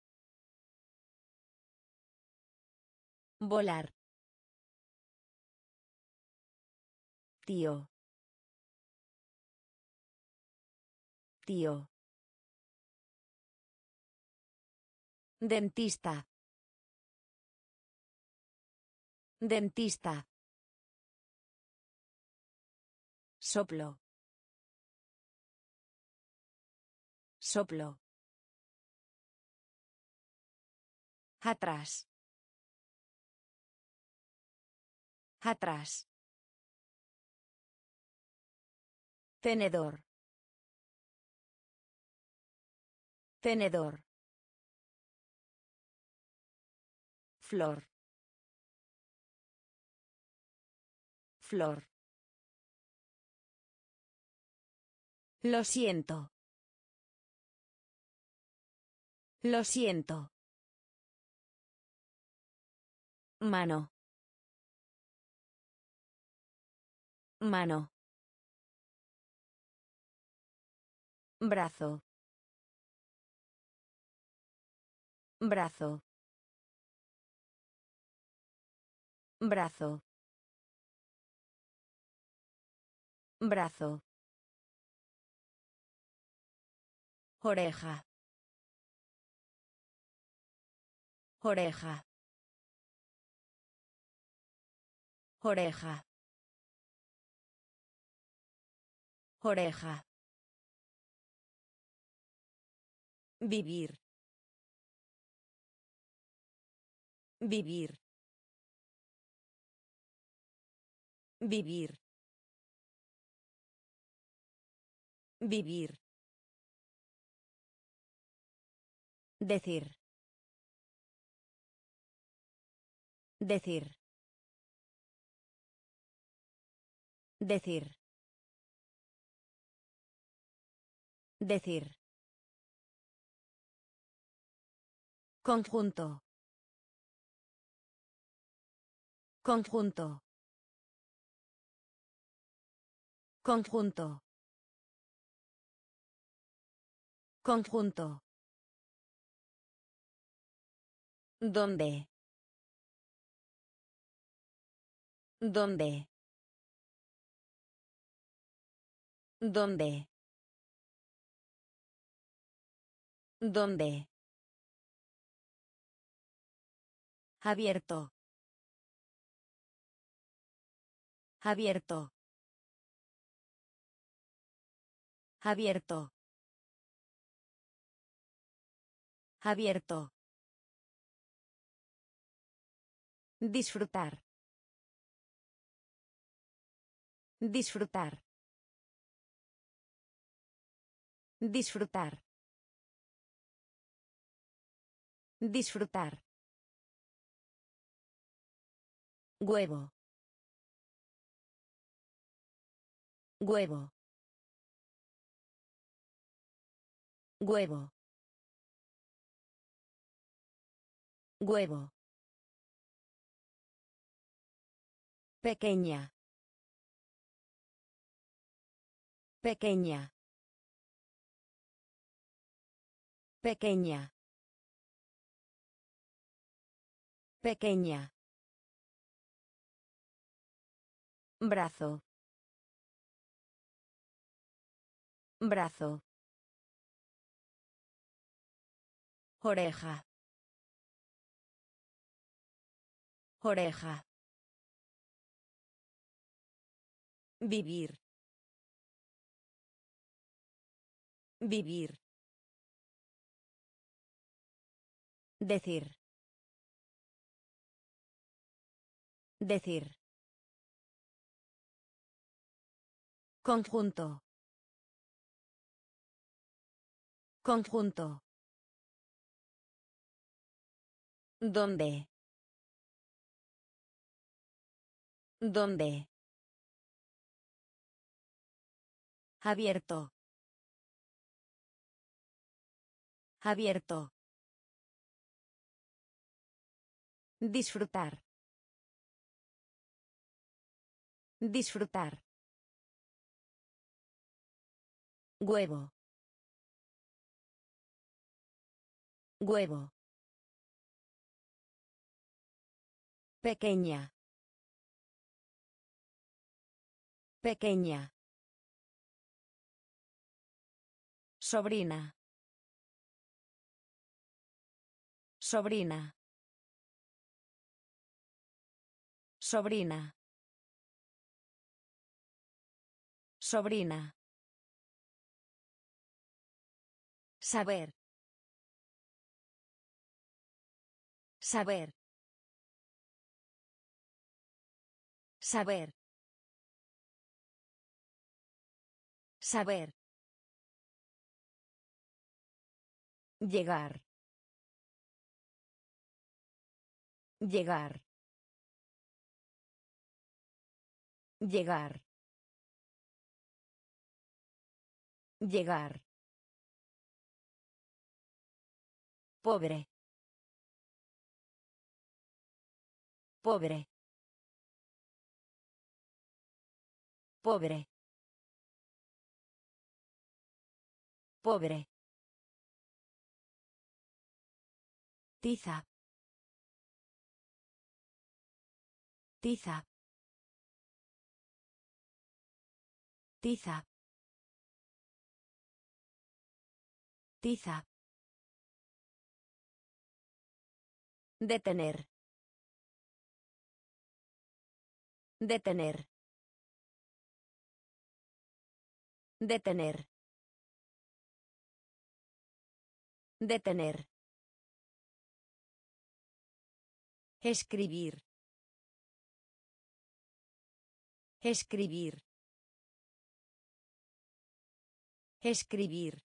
Volar. Tío. Tío. Dentista. Dentista. Soplo. Soplo. Atrás. Atrás. Tenedor. Tenedor. Flor. Flor. Lo siento. Lo siento. Mano. Mano. Brazo. Brazo. Brazo. Brazo. Oreja. Oreja. Oreja. Oreja. Vivir. Vivir. Vivir. Vivir. Decir. Decir. Decir. Decir. Conjunto. Conjunto. Conjunto. Conjunto. ¿Dónde? ¿Dónde? ¿Dónde? ¿Dónde? Abierto. Abierto. Abierto. Abierto. Disfrutar. Disfrutar. Disfrutar. Disfrutar. Huevo. Huevo. Huevo. Huevo. Pequeña. Pequeña. Pequeña. Pequeña. Brazo. Brazo. Oreja. Oreja. Vivir. Vivir. Decir. Decir. Conjunto. Conjunto. ¿Dónde? ¿Dónde? Abierto. Abierto. Disfrutar. Disfrutar. Huevo. Huevo. Pequeña. Pequeña. Sobrina. Sobrina. Sobrina. Sobrina. Saber. Saber. Saber. Saber. Llegar. Llegar. Llegar. Llegar. Pobre. Pobre. Pobre. Pobre. Tiza. Tiza. Tiza. Tiza. Detener. Detener. Detener. Detener. Escribir. Escribir. Escribir.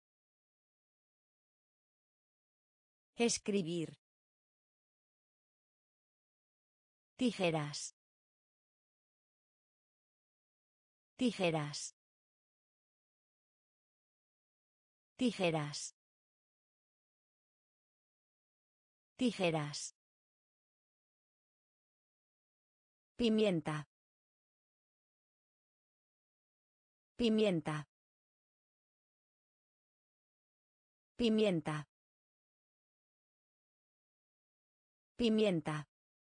Escribir. Tijeras. Tijeras. Tijeras. Tijeras. Pimienta. Pimienta. Pimienta. Pimienta.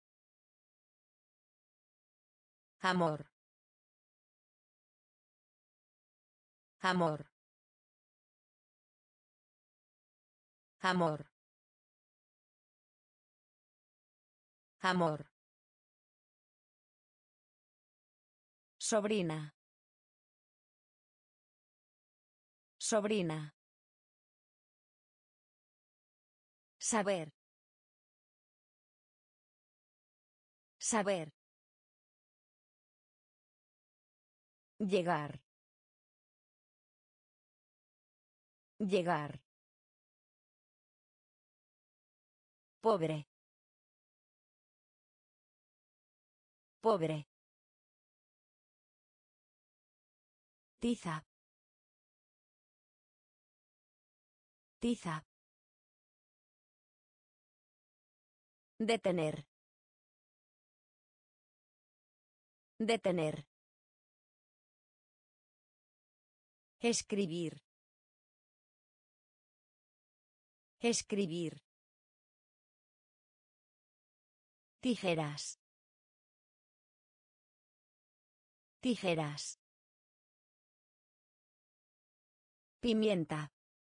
Amor. Amor. Amor. Amor. Sobrina. Sobrina. Saber. Saber. Llegar. Llegar. Pobre. Pobre. Tiza. Tiza. Detener. Detener. Escribir. Escribir. Tijeras. Tijeras. Pimienta.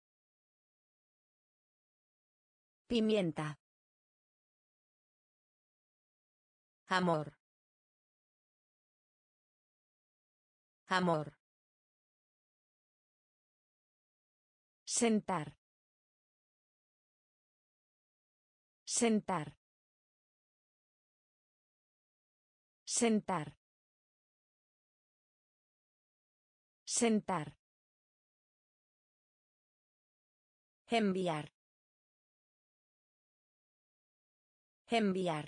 Pimienta. Amor. Amor. Sentar. Sentar. Sentar. Sentar. Enviar. Enviar.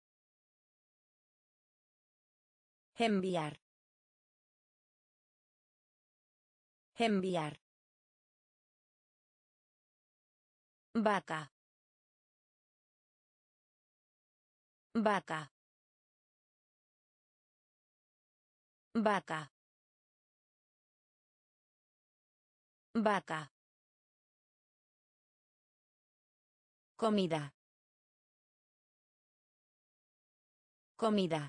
Enviar. Enviar. Vaca. Vaca. Vaca. Vaca. Comida. Comida.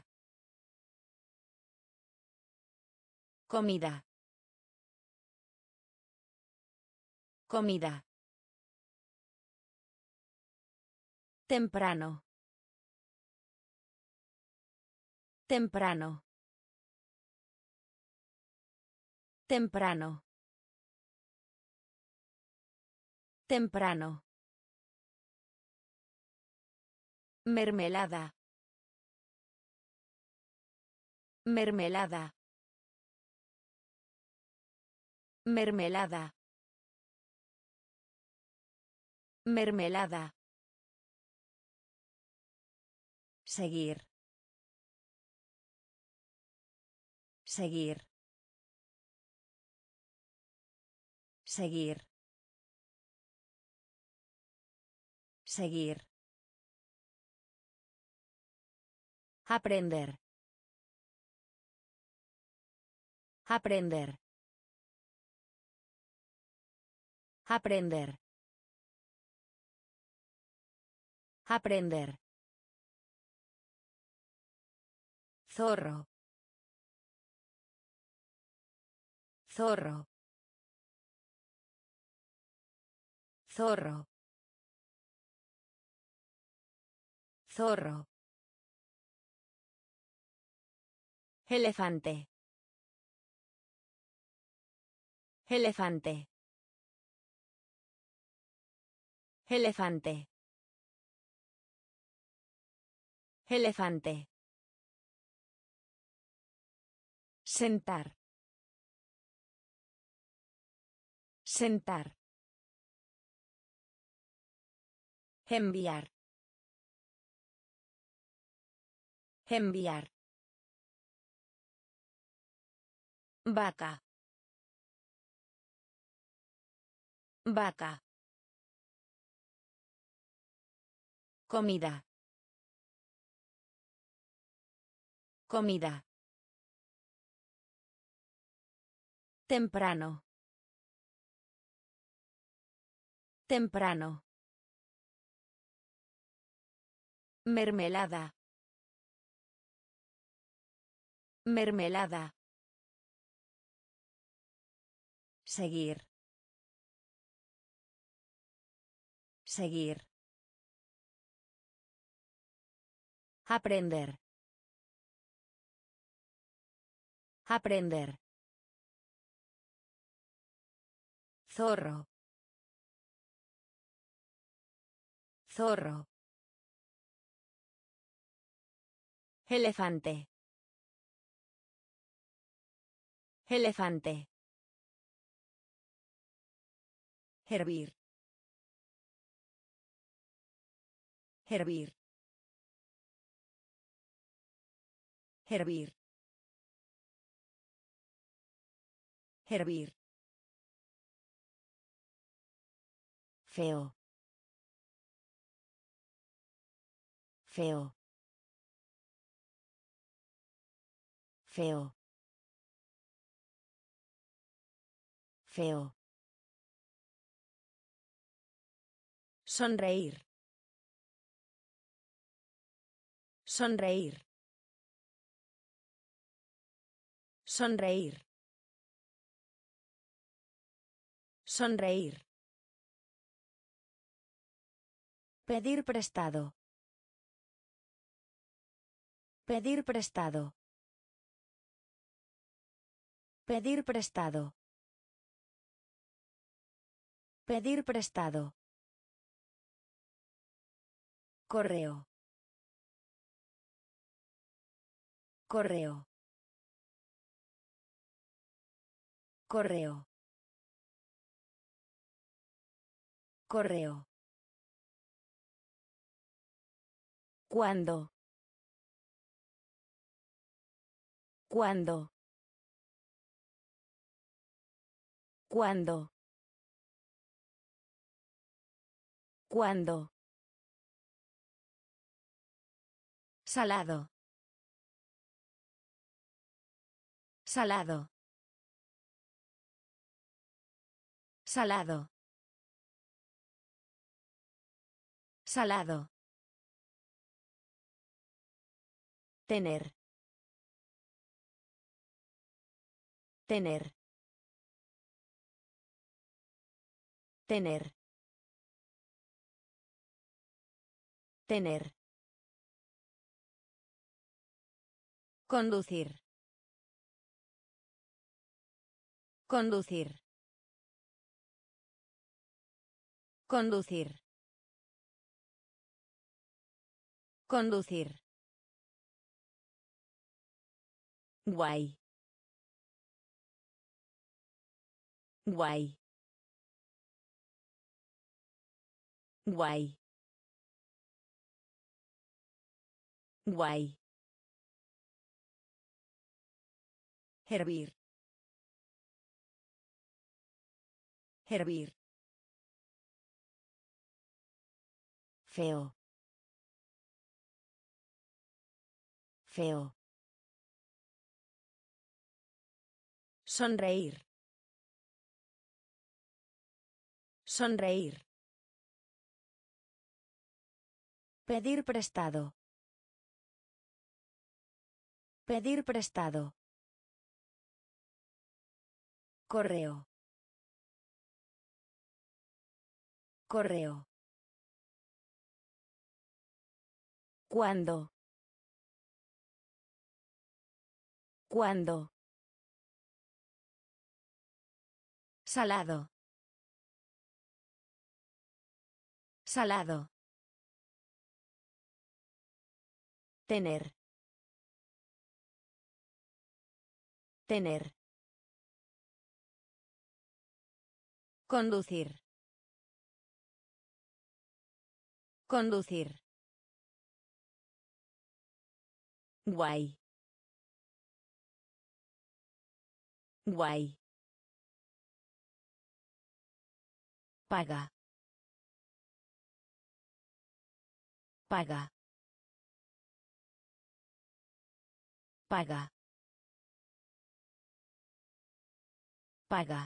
Comida. Comida. Temprano. Temprano. Temprano. Temprano. Mermelada. Mermelada. Mermelada. Mermelada. Seguir. Seguir. Seguir. Seguir. Aprender. Aprender. Aprender. Aprender. Zorro. Zorro. Zorro. Zorro. Elefante. Elefante. Elefante. Elefante. Sentar. Sentar. Enviar. Enviar. Vaca. Vaca. Comida. Comida. Temprano. Temprano. Mermelada. Mermelada. Seguir. Seguir. Aprender. Aprender. Zorro. Zorro. Elefante. Elefante. Hervir. Hervir. Hervir. Hervir. Feo. Feo. Feo. Feo. Sonreír. Sonreír. Sonreír. Sonreír. Pedir prestado. Pedir prestado. Pedir prestado. Pedir prestado. Correo. Correo. Correo. Correo. ¿Cuándo? ¿Cuándo? ¿Cuándo? ¿Cuándo? Salado. Salado. Salado. Salado. Tener. Tener. Tener. Tener. Conducir. Conducir. Conducir. Conducir. Guay. Guay. Guay. Guay. Hervir. Hervir. Feo. Feo. Sonreír. Sonreír. Pedir prestado. Pedir prestado. Correo. Correo. ¿Cuándo? ¿Cuándo? Salado. Salado. Tener. Tener. Conducir. Conducir. Guay. Guay. Paga. Paga. Paga. Paga.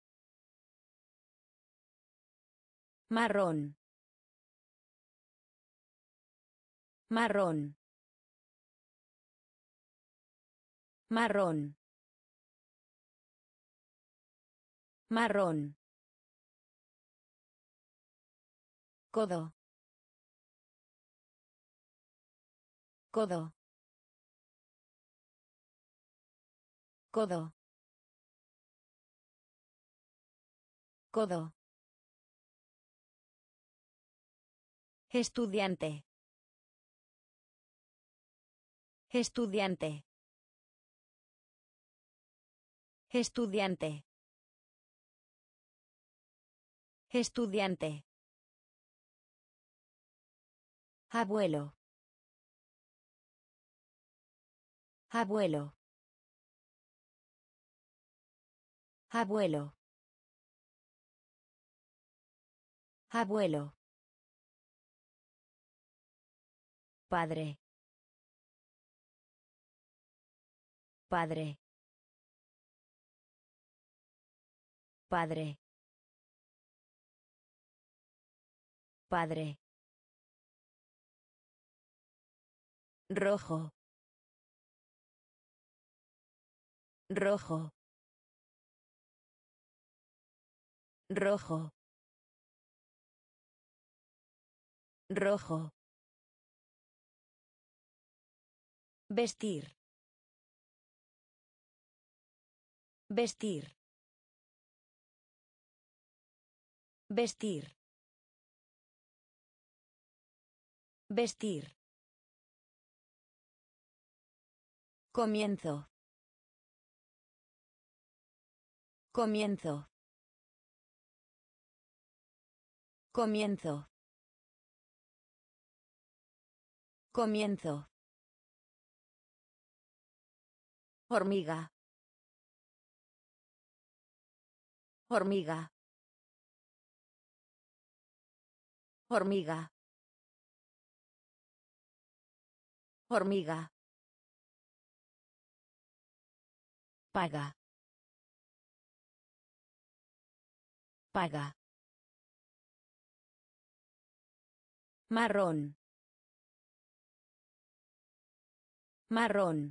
Marrón. Marrón. Marrón. Marrón. Codo. Codo. Codo. Codo. Estudiante. Estudiante. Estudiante. Estudiante. Abuelo. Abuelo. Abuelo. Abuelo. Padre. Padre. Padre. Padre. Rojo. Rojo. Rojo. Rojo. Vestir. Vestir. Vestir. Vestir. Comienzo. Comienzo. Comienzo. Comienzo. Hormiga. Hormiga. Hormiga. Hormiga. Paga. Paga. Marrón. Marrón.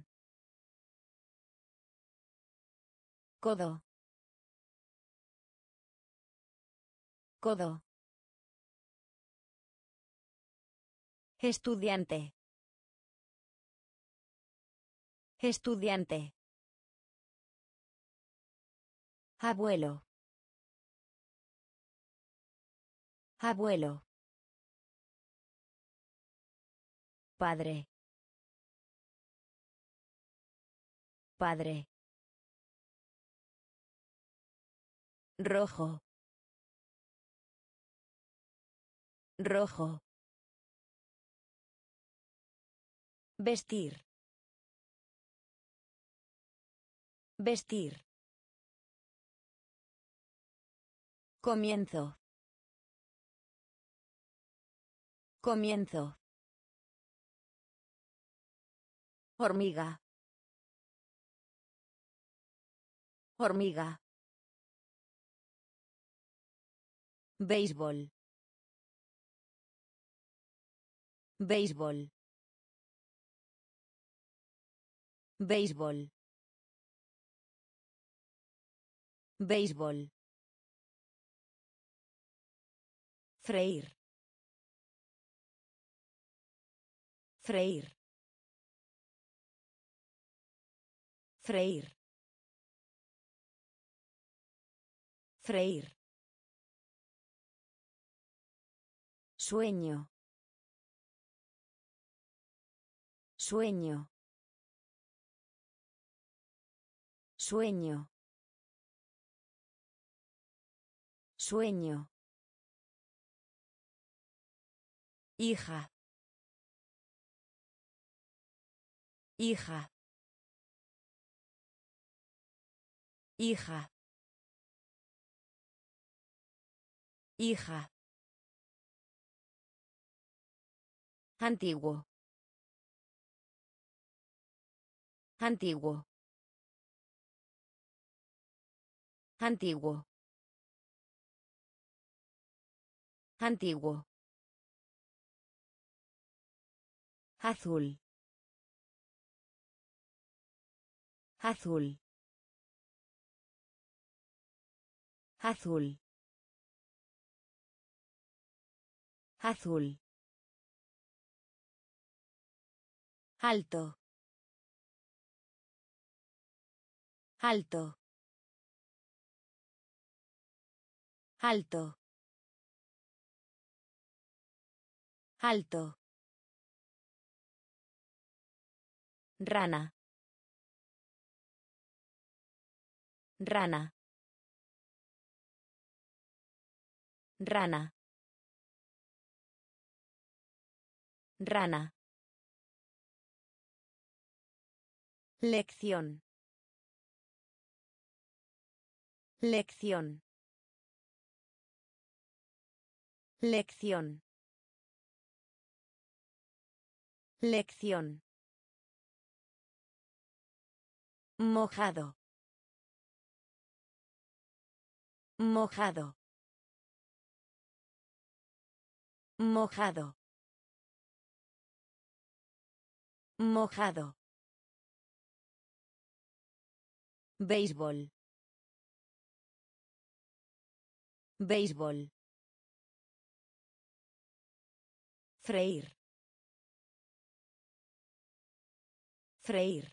Codo. Codo. Estudiante. Estudiante. Abuelo. Abuelo. Padre. Padre. Rojo. Rojo. Vestir. Vestir. Comienzo. Comienzo. Hormiga. Hormiga. Béisbol. Béisbol. Béisbol. Béisbol. Freír. Freír. Freír. Freír. Sueño. Sueño. Sueño. Sueño. Hija. Hija. Hija. Hija. Antiguo. Antiguo. Antiguo. Antiguo. Azul. Azul. Azul. Azul. Alto. Alto. Alto. Alto. Rana. Rana. Rana. Rana. Lección. Lección. Lección. Lección. Mojado. Mojado. Mojado. Mojado. Béisbol. Béisbol. Freír. Freír.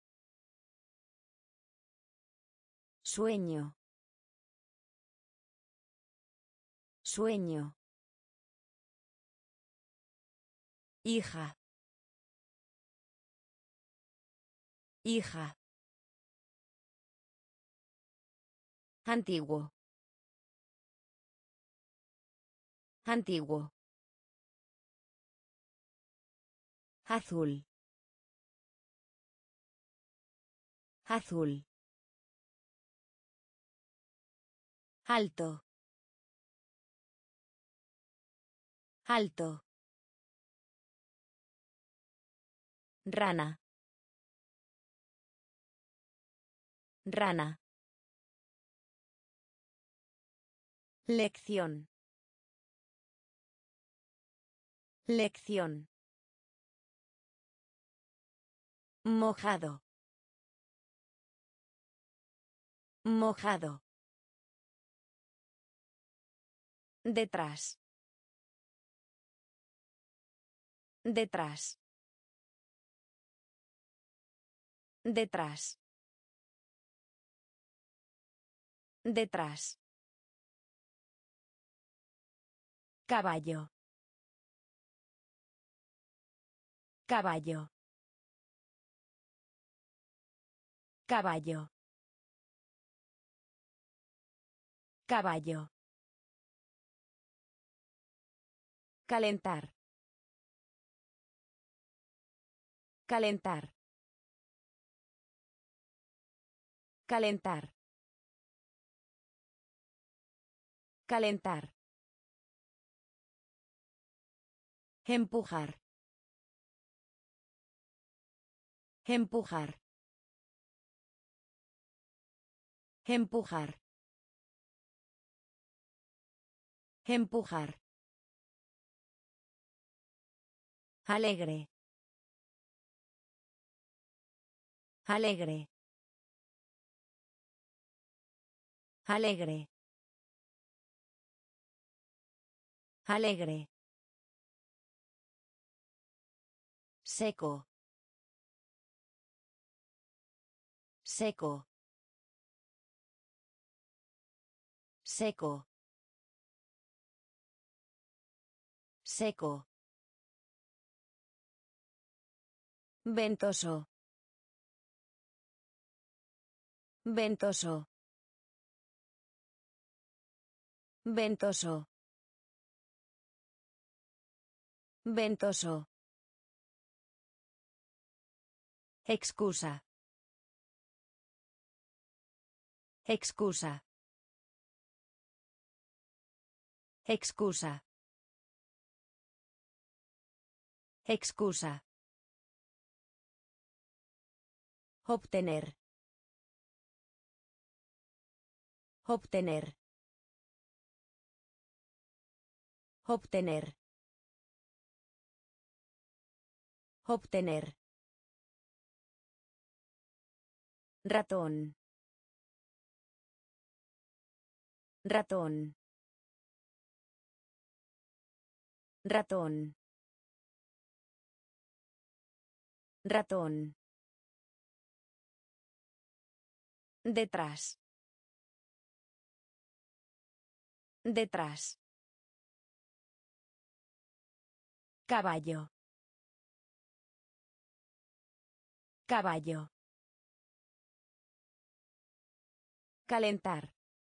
Sueño. Sueño. Hija. Hija. Antiguo. Antiguo. Azul. Azul. Alto. Alto. Rana. Rana. Lección. Lección. Mojado. Mojado. Detrás. Detrás. Detrás. Detrás. Caballo. Caballo. Caballo. Caballo. Calentar. Calentar. Calentar. Calentar. Empujar. Empujar. Empujar. Empujar. Alegre. Alegre. Alegre. Alegre. Seco. Seco. Seco. Seco. Ventoso. Ventoso. Ventoso. Ventoso. Excusa. Excusa. Excusa. Excusa. Obtener. Obtener. Obtener. Obtener. Ratón. Ratón. Ratón. Ratón. Detrás. Detrás. Caballo. Caballo. Calentar.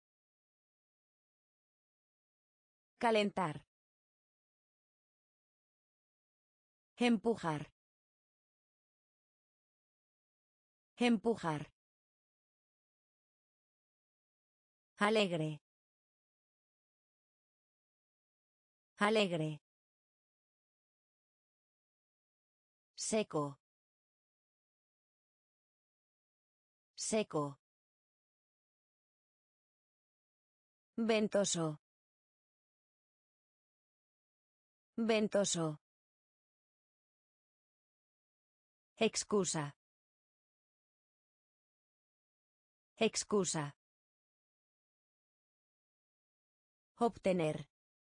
Calentar. Empujar. Empujar. Alegre. Alegre. Seco. Seco. Ventoso. Ventoso. Excusa. Excusa. Obtener.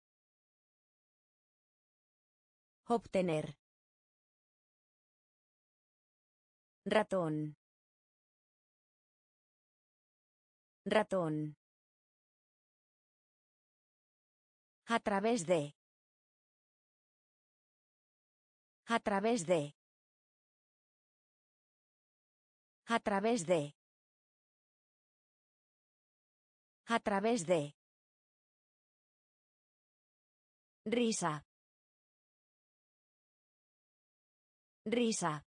Obtener. Ratón. Ratón. A través de. A través de. A través de. A través de. Risa. Risa.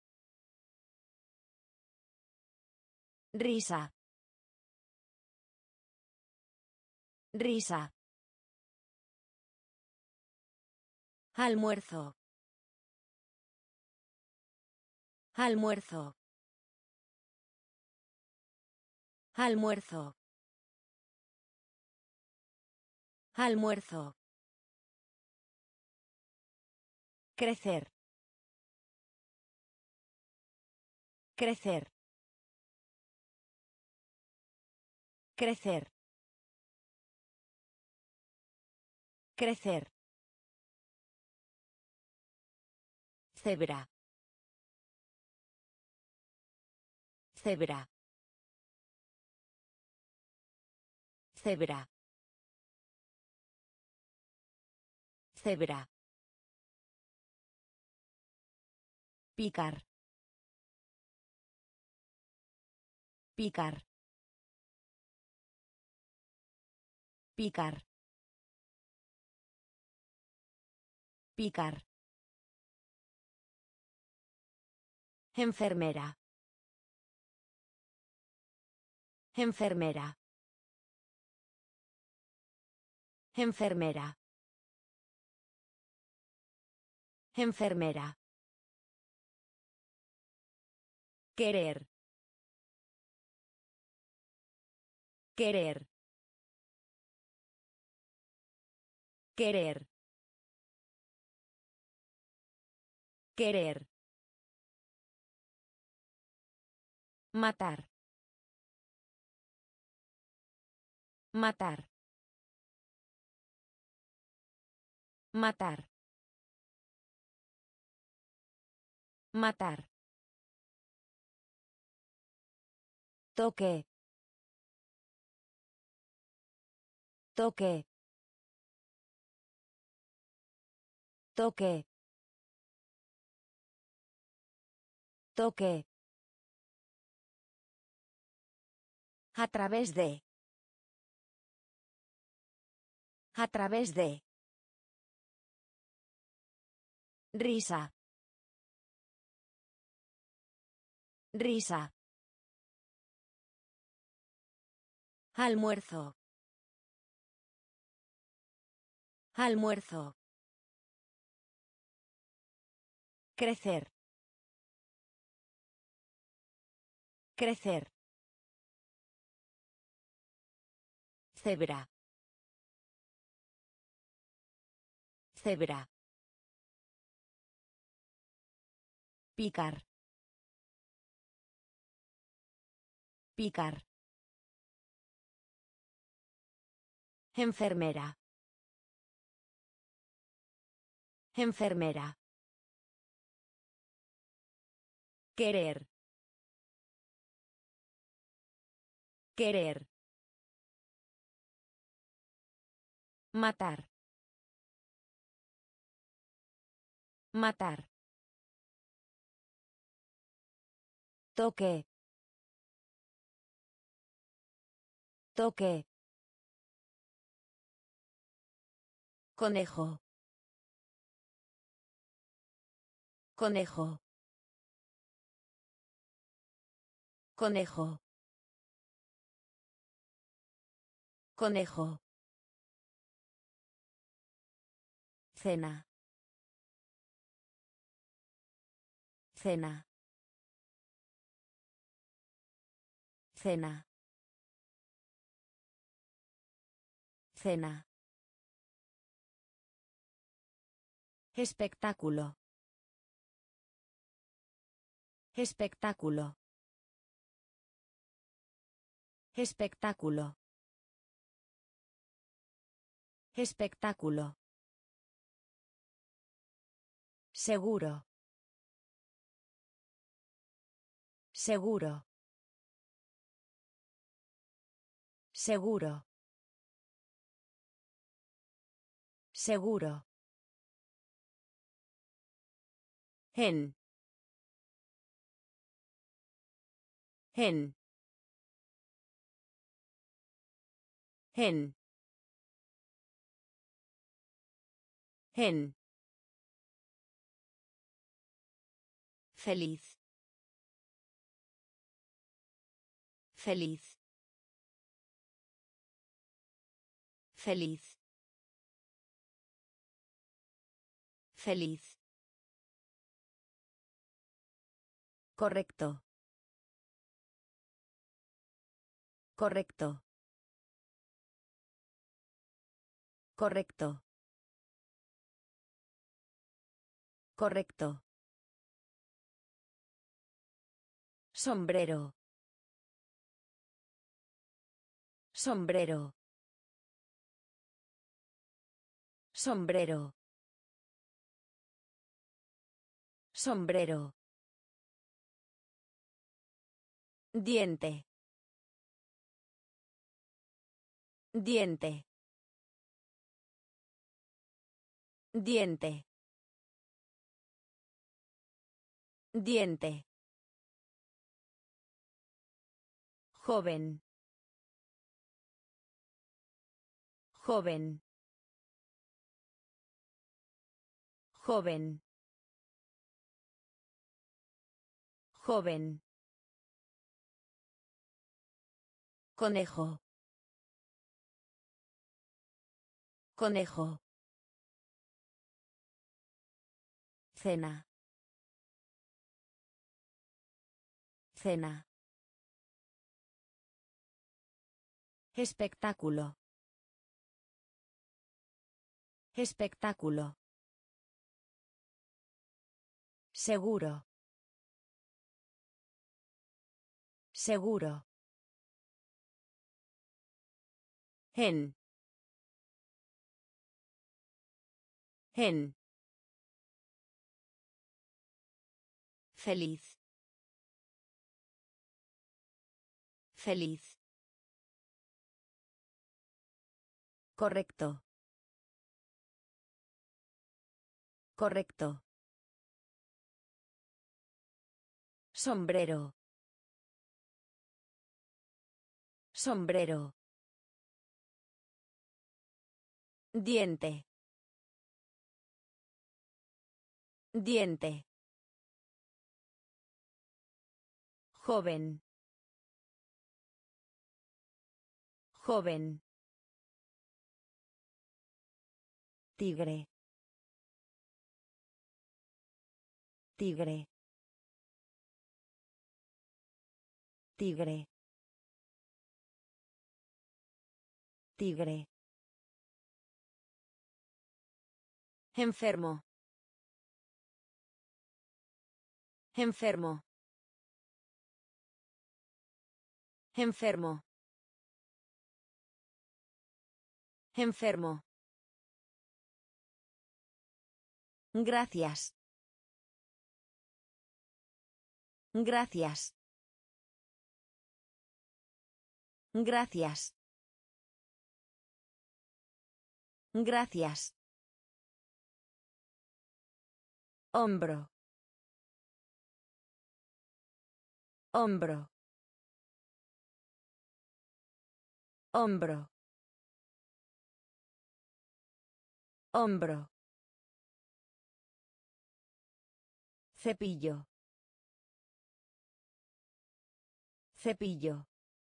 Risa. Risa. Almuerzo. Almuerzo. Almuerzo. Almuerzo. Crecer. Crecer. Crecer. Crecer. Cebra. Cebra. Cebra. Cebra. Picar. Picar. Picar. Picar. Enfermera. Enfermera. Enfermera. Enfermera. Querer. Querer. Querer. Querer. Matar. Matar. Matar. Matar. Toque. Toque. Toque. Toque. A través de. A través de. Risa. Risa. Almuerzo. Almuerzo. Crecer. Crecer. Cebra. Cebra. Picar. Picar. Enfermera. Enfermera. Querer. Querer. Matar. Matar. Toque. Toque. Conejo. Conejo. Conejo. Conejo. Cena. Cena. Cena. Cena. Espectáculo. Espectáculo. Espectáculo. Espectáculo. Seguro. Seguro. Seguro. Seguro. En. En. En. En. Feliz. Feliz. Feliz. Feliz. Correcto. Correcto. Correcto. Correcto. Sombrero. Sombrero. Sombrero. Sombrero. Diente. Diente. Diente. Diente. Joven. Joven. Joven. Joven. Conejo. Conejo. Cena. Cena. Espectáculo. Espectáculo. Seguro. Seguro. En. En. Feliz. Feliz. Correcto. Correcto. Sombrero. Sombrero. Diente. Diente. Joven. Joven. Tigre. Tigre. Tigre. Tigre. Enfermo. Enfermo. Enfermo. Enfermo. Gracias. Gracias. Gracias. Gracias. Hombro. Hombro. Hombro. Hombro. Cepillo. Cepillo.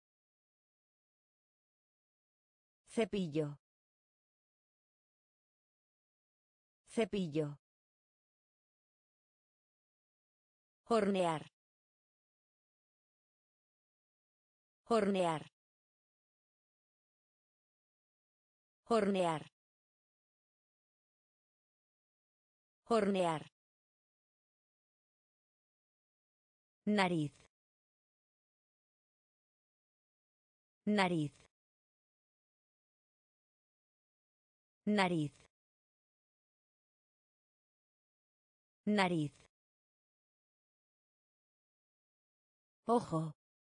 Cepillo. Cepillo. Hornear. Hornear. Hornear. Hornear. Nariz. Nariz. Nariz. Nariz. Ojo.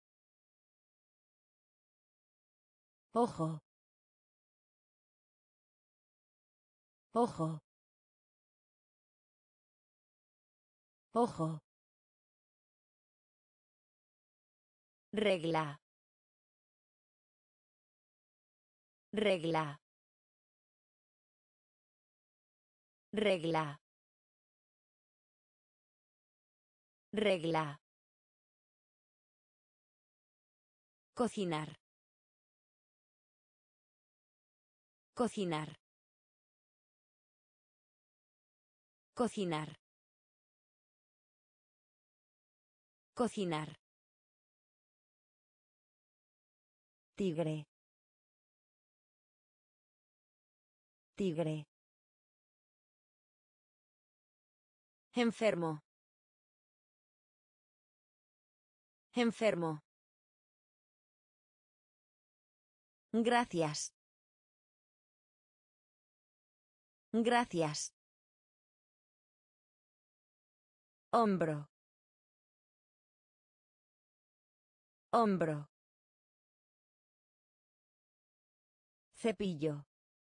Ojo. Ojo. Ojo. Regla. Regla. Regla. Regla. Cocinar. Cocinar. Cocinar. Cocinar. Tigre. Tigre. Enfermo. Enfermo. Gracias. Gracias. Hombro. Hombro. Cepillo.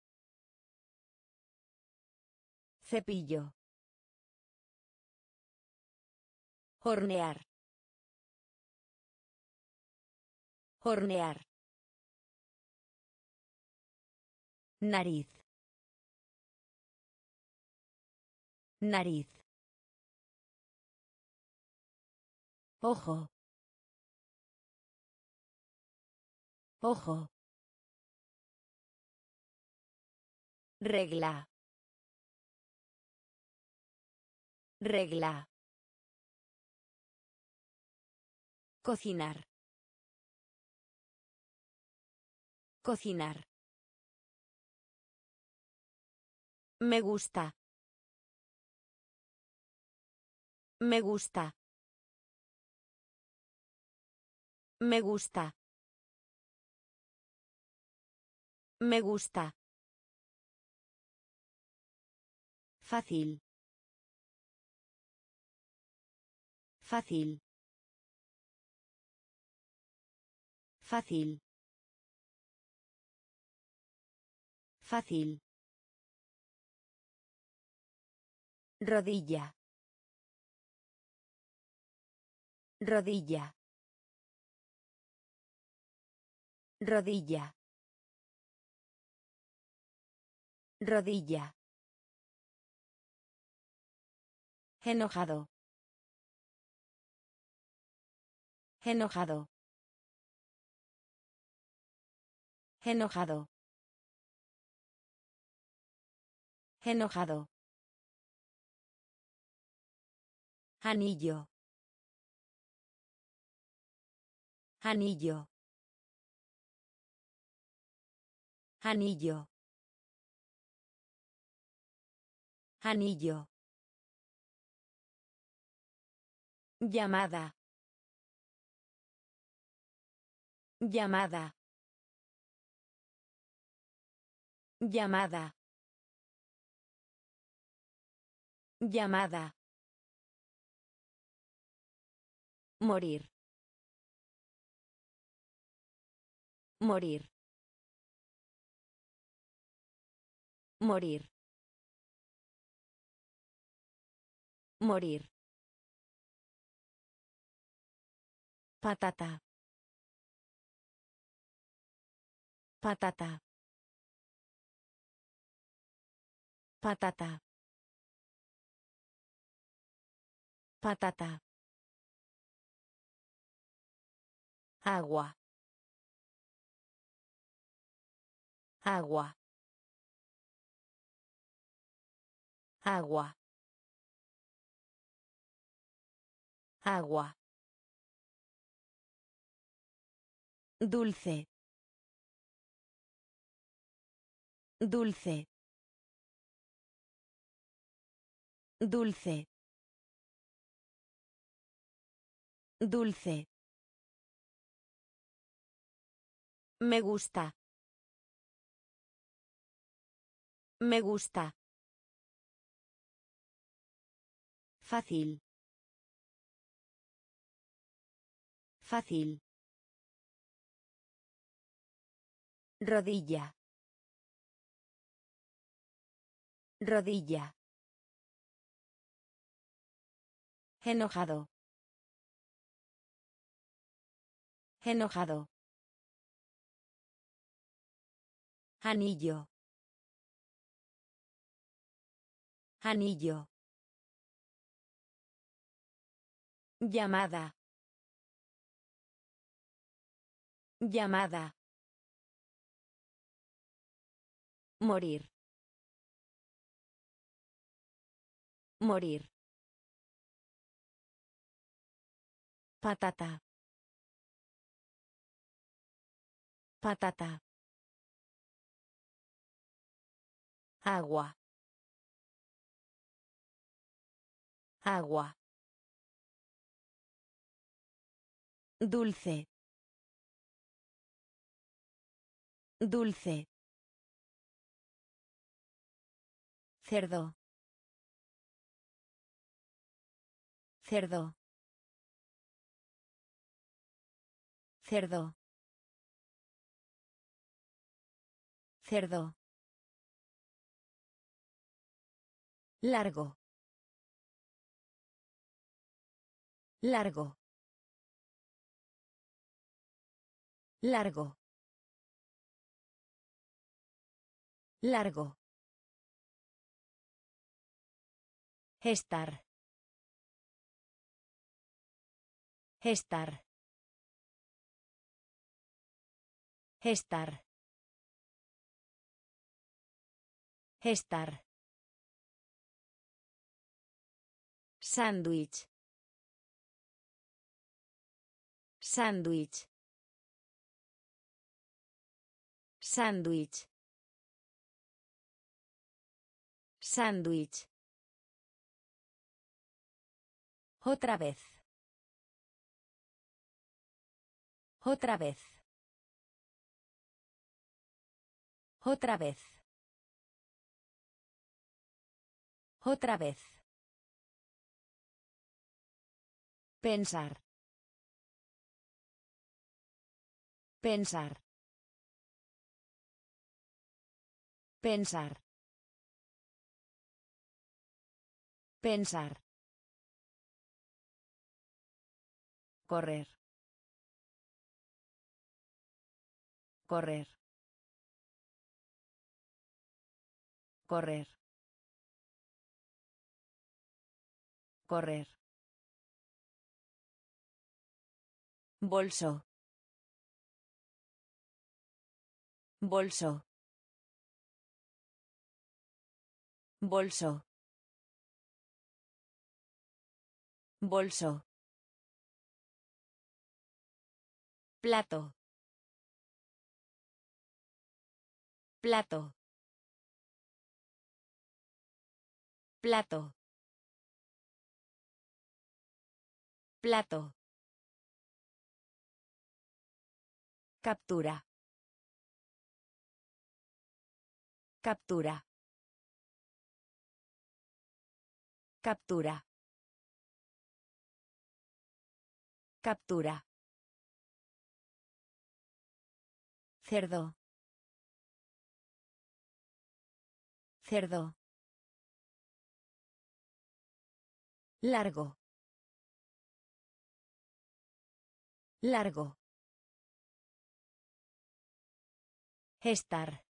Cepillo. Hornear. Hornear. Nariz. Nariz. Ojo. Ojo. Regla. Regla. Cocinar. Cocinar. Me gusta. Me gusta. Me gusta. Me gusta. Fácil. Fácil. Fácil. Fácil. Rodilla. Rodilla. Rodilla. Rodilla. Enojado. Enojado. Enojado. Enojado. Anillo. Anillo. Anillo. Anillo. Llamada. Llamada. Llamada. Llamada. Morir. Morir. Morir. Morir. Patata. Patata. Patata. Patata. Agua. Agua. Agua. Agua. Dulce. Dulce. Dulce. Dulce. Me gusta. Me gusta. Fácil. Fácil. Rodilla. Rodilla. Enojado. Enojado. Anillo. Anillo. Llamada. Llamada. Morir. Morir. Patata. Patata. Agua. Agua. Dulce. Dulce. Cerdo. Cerdo. Cerdo. Cerdo. Largo. Largo. Largo. Largo. Estar. Estar. Estar. Estar. Sándwich. Sándwich. Sándwich. Sándwich. Otra vez. Otra vez. Otra vez. Otra vez. Pensar. Pensar. Pensar. Pensar. Correr. Correr. Correr. Correr. Bolso. Bolso. Bolso. Bolso. Plato. Plato. Plato. Plato. Captura. Captura. Captura. Captura. Cerdo. Cerdo. Largo. Largo. Estar.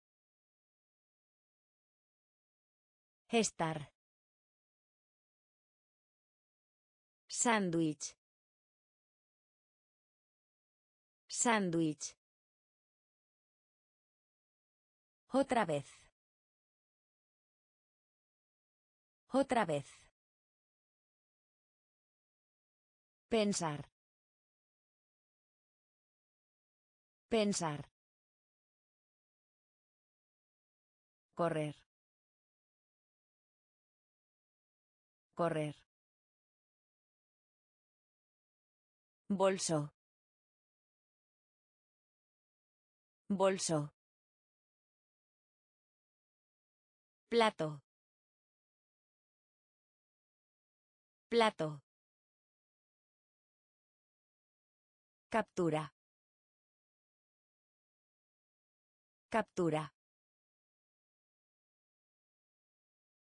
Estar. Sándwich. Sándwich. Otra vez. Otra vez. Pensar. Pensar. Correr. Correr. Bolso. Bolso. Plato. Plato. Captura. Captura.